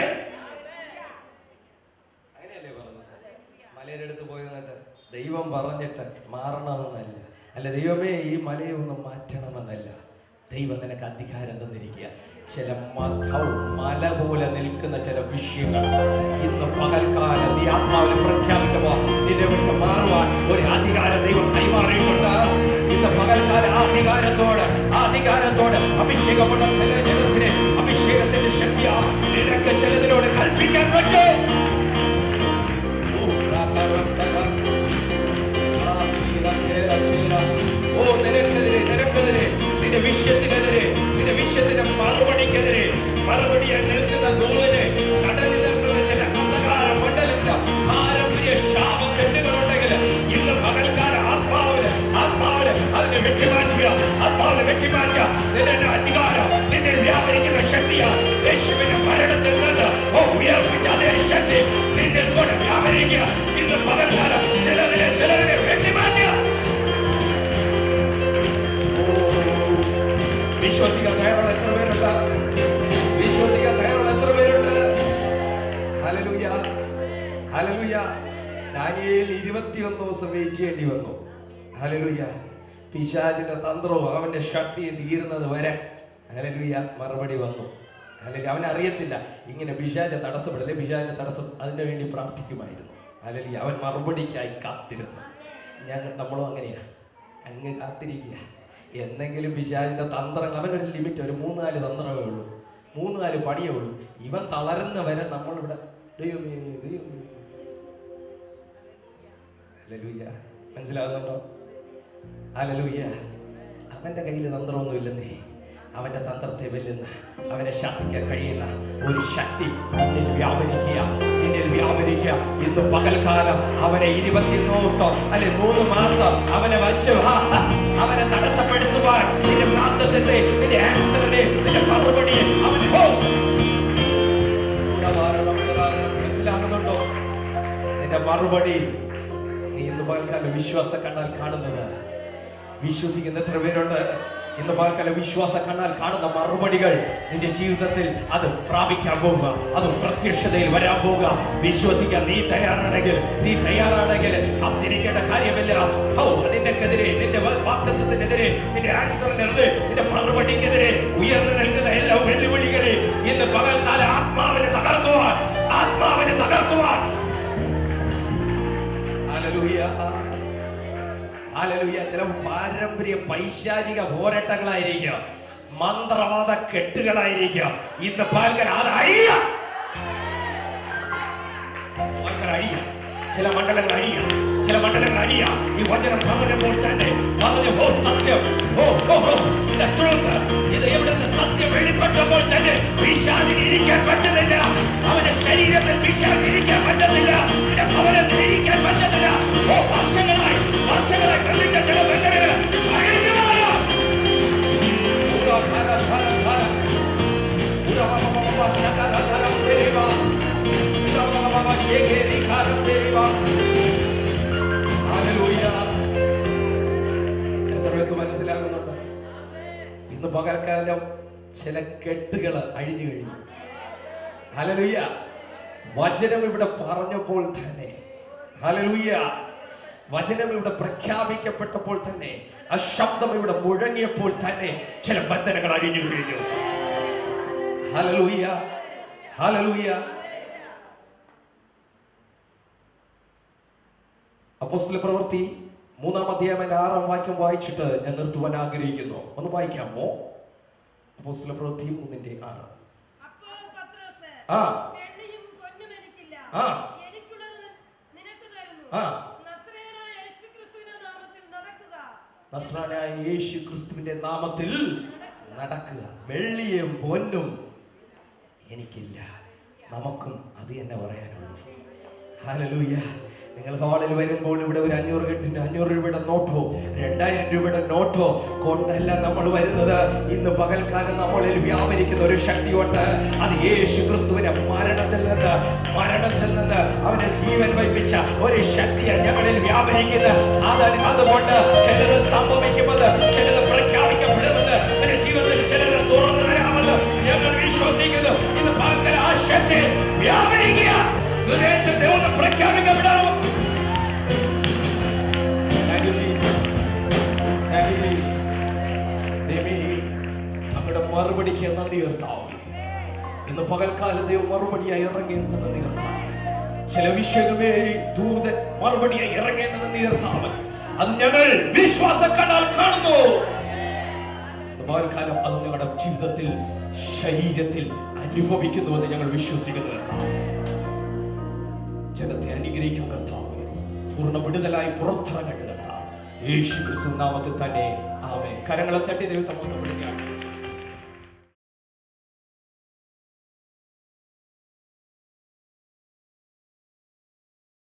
അങ്ങനെയല്ലേ പറഞ്ഞത്? മലയുടെ അടുത്ത് പോയി നിന്നിട്ട് ദൈവം പറഞ്ഞിട്ട് മാറണമെന്നല്ല, അല്ല ദൈവമേ ഈ മലയെ ഒന്ന് മാറ്റണമെന്നല്ല, ദൈവം നിനക്ക് അധികാരം തന്നിരിക്കുക. ചില മല പോലെ നിൽക്കുന്ന ചില വിഷയങ്ങൾ ഇന്ന് പകൽക്കാലം നീ ആത്മാവിൽ പ്രഖ്യാപിക്കുമോ? നിന്നെ വിട്ട് മാറുവാൻ ഒരു അധികാരം ദൈവം കൈമാറിയിട്ടുണ്ട്. ഇന്ന് പകൽക്കാലം ആ അധികാരത്തോട് അഭിഷേകമുള്ള ജനത്തിന് അഭിഷേകത്തിന്റെ ശക്തിയാ നിനക്ക് ചിലതിനോട് കൽപ്പിക്കാൻ പറ്റും. നിനക്കെതിരെ നിന്റെ വിഷയത്തിന്റെ മറുപടിയായി നിൽക്കുന്ന ദൂതന്, കടലിൽ നിൽക്കുന്ന ചില അന്ധകാര മണ്ഡലത്തിലെ പാരമ്പര്യ ശാപക്കെട്ടുകളുണ്ടെങ്കിൽ ഇന്ന് പകൽക്കാല ആത്മാവിന് അതിനെ വെട്ടിമാറ്റുക. നിന്റെ അധികാരം നിന്നെ വ്യാപരിക്കുന്ന ശക്തിയാ. യേശുവിന്റെ മരണത്തിൽ നിന്ന് ഉയർപ്പിച്ച അതേ ശക്തി നിന്നിൽ കൂടെ വ്യാപരിക്കുക. ഇന്ന് പകൽക്കാലം ചിലതിനെ വെട്ടിമാറ്റുക. വിശ്വസിക്കാൻ തയ്യാറുള്ള എത്ര പേരുണ്ട്? ഹല്ലേലൂയ. ഹല്ലേലൂയ. ദാനിയേൽ 21 ദിവസം വെയിറ്റ് ചെയ്യേണ്ടി വന്നു. ഹല്ലേലൂയ. പിശാചിന്റെ തന്ത്രവും അവന്റെ ശക്തിയും തീരുന്നത് വരെ ഹല്ലേലൂയ മറുപടി വന്നു. ഹല്ലേലൂയ. അവനറിയത്തില്ല ഇങ്ങനെ പിശാചിനെ തടസ്സപ്പെടല്ലേ, പിശാചിനെ തടസ്സം അതിനു വേണ്ടി പ്രാർത്ഥിക്കുമായിരുന്നു. ഹല്ലേലൂയ. അവൻ മറുപടിക്കായി കാത്തിരുന്നു. നമ്മളും അങ്ങനെയാ, അങ്ങ് കാത്തിരിക്കുക. എന്തെങ്കിലും പിശാചിന്റെ തന്ത്രങ്ങൾ, അവനൊരു ലിമിറ്റ്, ഒരു 3-4 തന്ത്രമേ ഉള്ളൂ, 3-4 പടിയേ ഉള്ളൂ. ഇവൻ തളരുന്ന വരെ നമ്മളിവിടെ ദൈവമേ. ഹല്ലേലൂയ. മനസ്സിലാകുന്നുണ്ടോ? ഹല്ലേലൂയ. അവന്റെ കയ്യിൽ തന്ത്രമൊന്നും ഇല്ലെന്നേ. അവന്റെ തന്ത്രത്തെ വെല്ലുന്ന, അവനെ ശാസിക്കാൻ കഴിയുന്ന ഒരു ശക്തി നിന്നിൽ വ്യാപരിക്കുക. ഇന്ന് പകൽക്കാലം അവനെ 21 ദിവസം അല്ലെ 3 മാസം അവനെ വച്ച് അവനെ തടസ്സപ്പെടുത്തുവാൻ നിന്റെ പ്രാർത്ഥനത്തെ, നിന്റെ ആൻസറിനെ, നിന്റെ മറുപടിയെ അവൻ മനസ്സിലാകുന്നുണ്ടോ? നിന്റെ മറുപടി നീ ഇന്ന് പകൽക്കാലം വിശ്വാസ കണ്ണാൽ കാണുന്നത് വിശ്വസിക്കുന്ന എത്ര പേരുണ്ട്? ഇന്ന് പകൽക്കാലം വിശ്വാസ കണ്ണാൽ കാണുന്ന മറുപടികൾ നിന്റെ ജീവിതത്തിൽ അത് പ്രാപിക്കാൻ പോവുക, അത് പ്രത്യക്ഷതയിൽ വരാൻ പോവുക. വിശ്വസിക്കാൻ നീ തയ്യാറാണെങ്കിൽ കാത്തിരിക്കേണ്ട കാര്യമില്ല. നിന്നെക്കെതിരെ, നിന്റെ വാഗ്ദത്തത്തിനെതിരെ, നിന്റെ ആൻസറിനെതിരെ, നിന്റെ മറുപടിക്കെതിരെ ഉയർന്നു നിൽക്കുന്ന എല്ലാ വെല്ലുവിളികളെ ഇന്ന് പകൽക്കാലം ആത്മാവിനെ തകർക്കുവാൻ. Hallelujah, hallelujah. ചില പാരമ്പര്യ പൈശാചിക പോരാട്ടങ്ങളായിരിക്കുക, മന്ത്രവാദ കെട്ടുകളായിരിക്കുക. ഇന്ന് പകൽക്കാലം അത് അഴിയാം. ചില മണ്ഡലങ്ങൾ അഴിയാം. ഈ വചനം പറഞ്ഞപ്പോൾ തന്നെ സത്യം, ഇത് എവിടുന്ന് സത്യം വെളിപ്പെട്ടപ്പോൾ തന്നെ പിശാചിന് ഇരിക്കാൻ പറ്റുന്നില്ല. അവന്റെ ശരീരത്തിൽ പിശാചിന് ഇരിക്കാൻ പറ്റുന്നില്ല. ഭവനത്തിൽ ഇരിക്കാൻ പറ്റുന്നില്ല. വർഷങ്ങളായി ബന്ധിച്ച ചില ബന്ധനങ്ങൾ എത്രയൊക്കെ മനസ്സിലാകുന്നുണ്ട്? ഇന്ന് പകൽക്കാലം ചില കെട്ടുകൾ അഴിഞ്ഞു കഴിഞ്ഞു. ഹല്ലേലൂയ. വചനം ഇവിടെ പറഞ്ഞപ്പോൾ തന്നെ, ഹല്ലേലൂയ, വചനം ഇവിടെ പ്രഖ്യാപിക്കപ്പെട്ടപ്പോൾ തന്നെ, ആ ശബ്ദം ഇവിടെ മുഴങ്ങിയപ്പോൾ തന്നെ ചില ബന്ധനങ്ങൾ അഴിഞ്ഞു കഴിഞ്ഞു. Hallelujah, hallelujah. അപ്പോസ്തല പ്രവൃത്തി 3-ാം അധ്യായം 6-ാം വാക്യം വായിച്ചിട്ട് ഞാൻ നിർത്തുവാൻ ആഗ്രഹിക്കുന്നു. ഒന്ന് വായിക്കാമോ? അപ്പോസ്തല പ്രവൃത്തി 3:6. നസ്രായനായ യേശു ക്രിസ്തുവിന്റെ നാമത്തിൽ നടക്കുക. വെള്ളിയും പൊന്നും എനിക്കില്ല. നമുക്കും അത് തന്നെ പറയാനുള്ളൂ. ഹല്ലേലൂയ. നിങ്ങൾ ഹാളിൽ വരുമ്പോൾ ഇവിടെ ഒരു 500 രൂപയുടെ നോട്ടോ 2000 രൂപയുടെ നോട്ടോ കൊണ്ടല്ല നമ്മൾ വരുന്നത്. ഇന്ന് പകൽക്കാലം നമ്മളിൽ വ്യാപരിക്കുന്ന ഒരു ശക്തിയുണ്ട്. അത് യേശു ക്രിസ്തുവിന്റെ മരണത്തിൽ നിന്ന് അവനെ ജീവൻ വയ്പ്പിച്ച ഒരു ശക്തിയാണ് ഞങ്ങളിൽ വ്യാപരിക്കുന്നത്. അതുകൊണ്ട് ചിലത് സംഭവിക്കുമെന്ന്, ചിലത് പ്രഖ്യാപിക്കപ്പെടുന്നത്, നിന്റെ ജീവിതത്തിൽ ചിലത് തുറന്നു തരാമെന്ന് ഞങ്ങൾ വിശ്വസിക്കുന്നു. ഇന്ന് പകൽക്കാലം ആ ശക്തി വ്യാപരിക്കുക, പ്രഖ്യാപിക്കപ്പെടാമോ? അങ്ങയുടെ മറുപടിക്ക് നന്ദി കർത്താവേ. ഇന്ന് പകൽക്കാലം ദൈവം മറുപടിയായി ഇറങ്ങിയെന്ന് നന്ദി കർത്താവേ. ചില വിഷയമേ ദൂതൻ മറുപടിയായി ഇറങ്ങിയെന്ന് നന്ദി കർത്താവേ. അത് ഞങ്ങൾ വിശ്വാസ കണ്ണാൽ കാണുന്നു. പകൽക്കാലം അത് ഞങ്ങളുടെ ജീവിതത്തിൽ, ശരീരത്തിൽ അനുഭവിക്കുന്നുവെന്ന് ഞങ്ങൾ വിശ്വസിക്കുന്നു കർത്താവേ. ജനത്തെ അനുഗ്രഹിക്കും കർത്താവേ. പൂർണ്ണ വിടുതലായി പുറത്തിറങ്ങട്ടെ കർത്താവ്. യേശു ക്രിസ്തു നാമത്തിൽ തന്നെ ആമേൻ. കരങ്ങളെ തട്ടി ദൈവത്തെ മഹത്വപ്പെടുത്തുകയാണ്.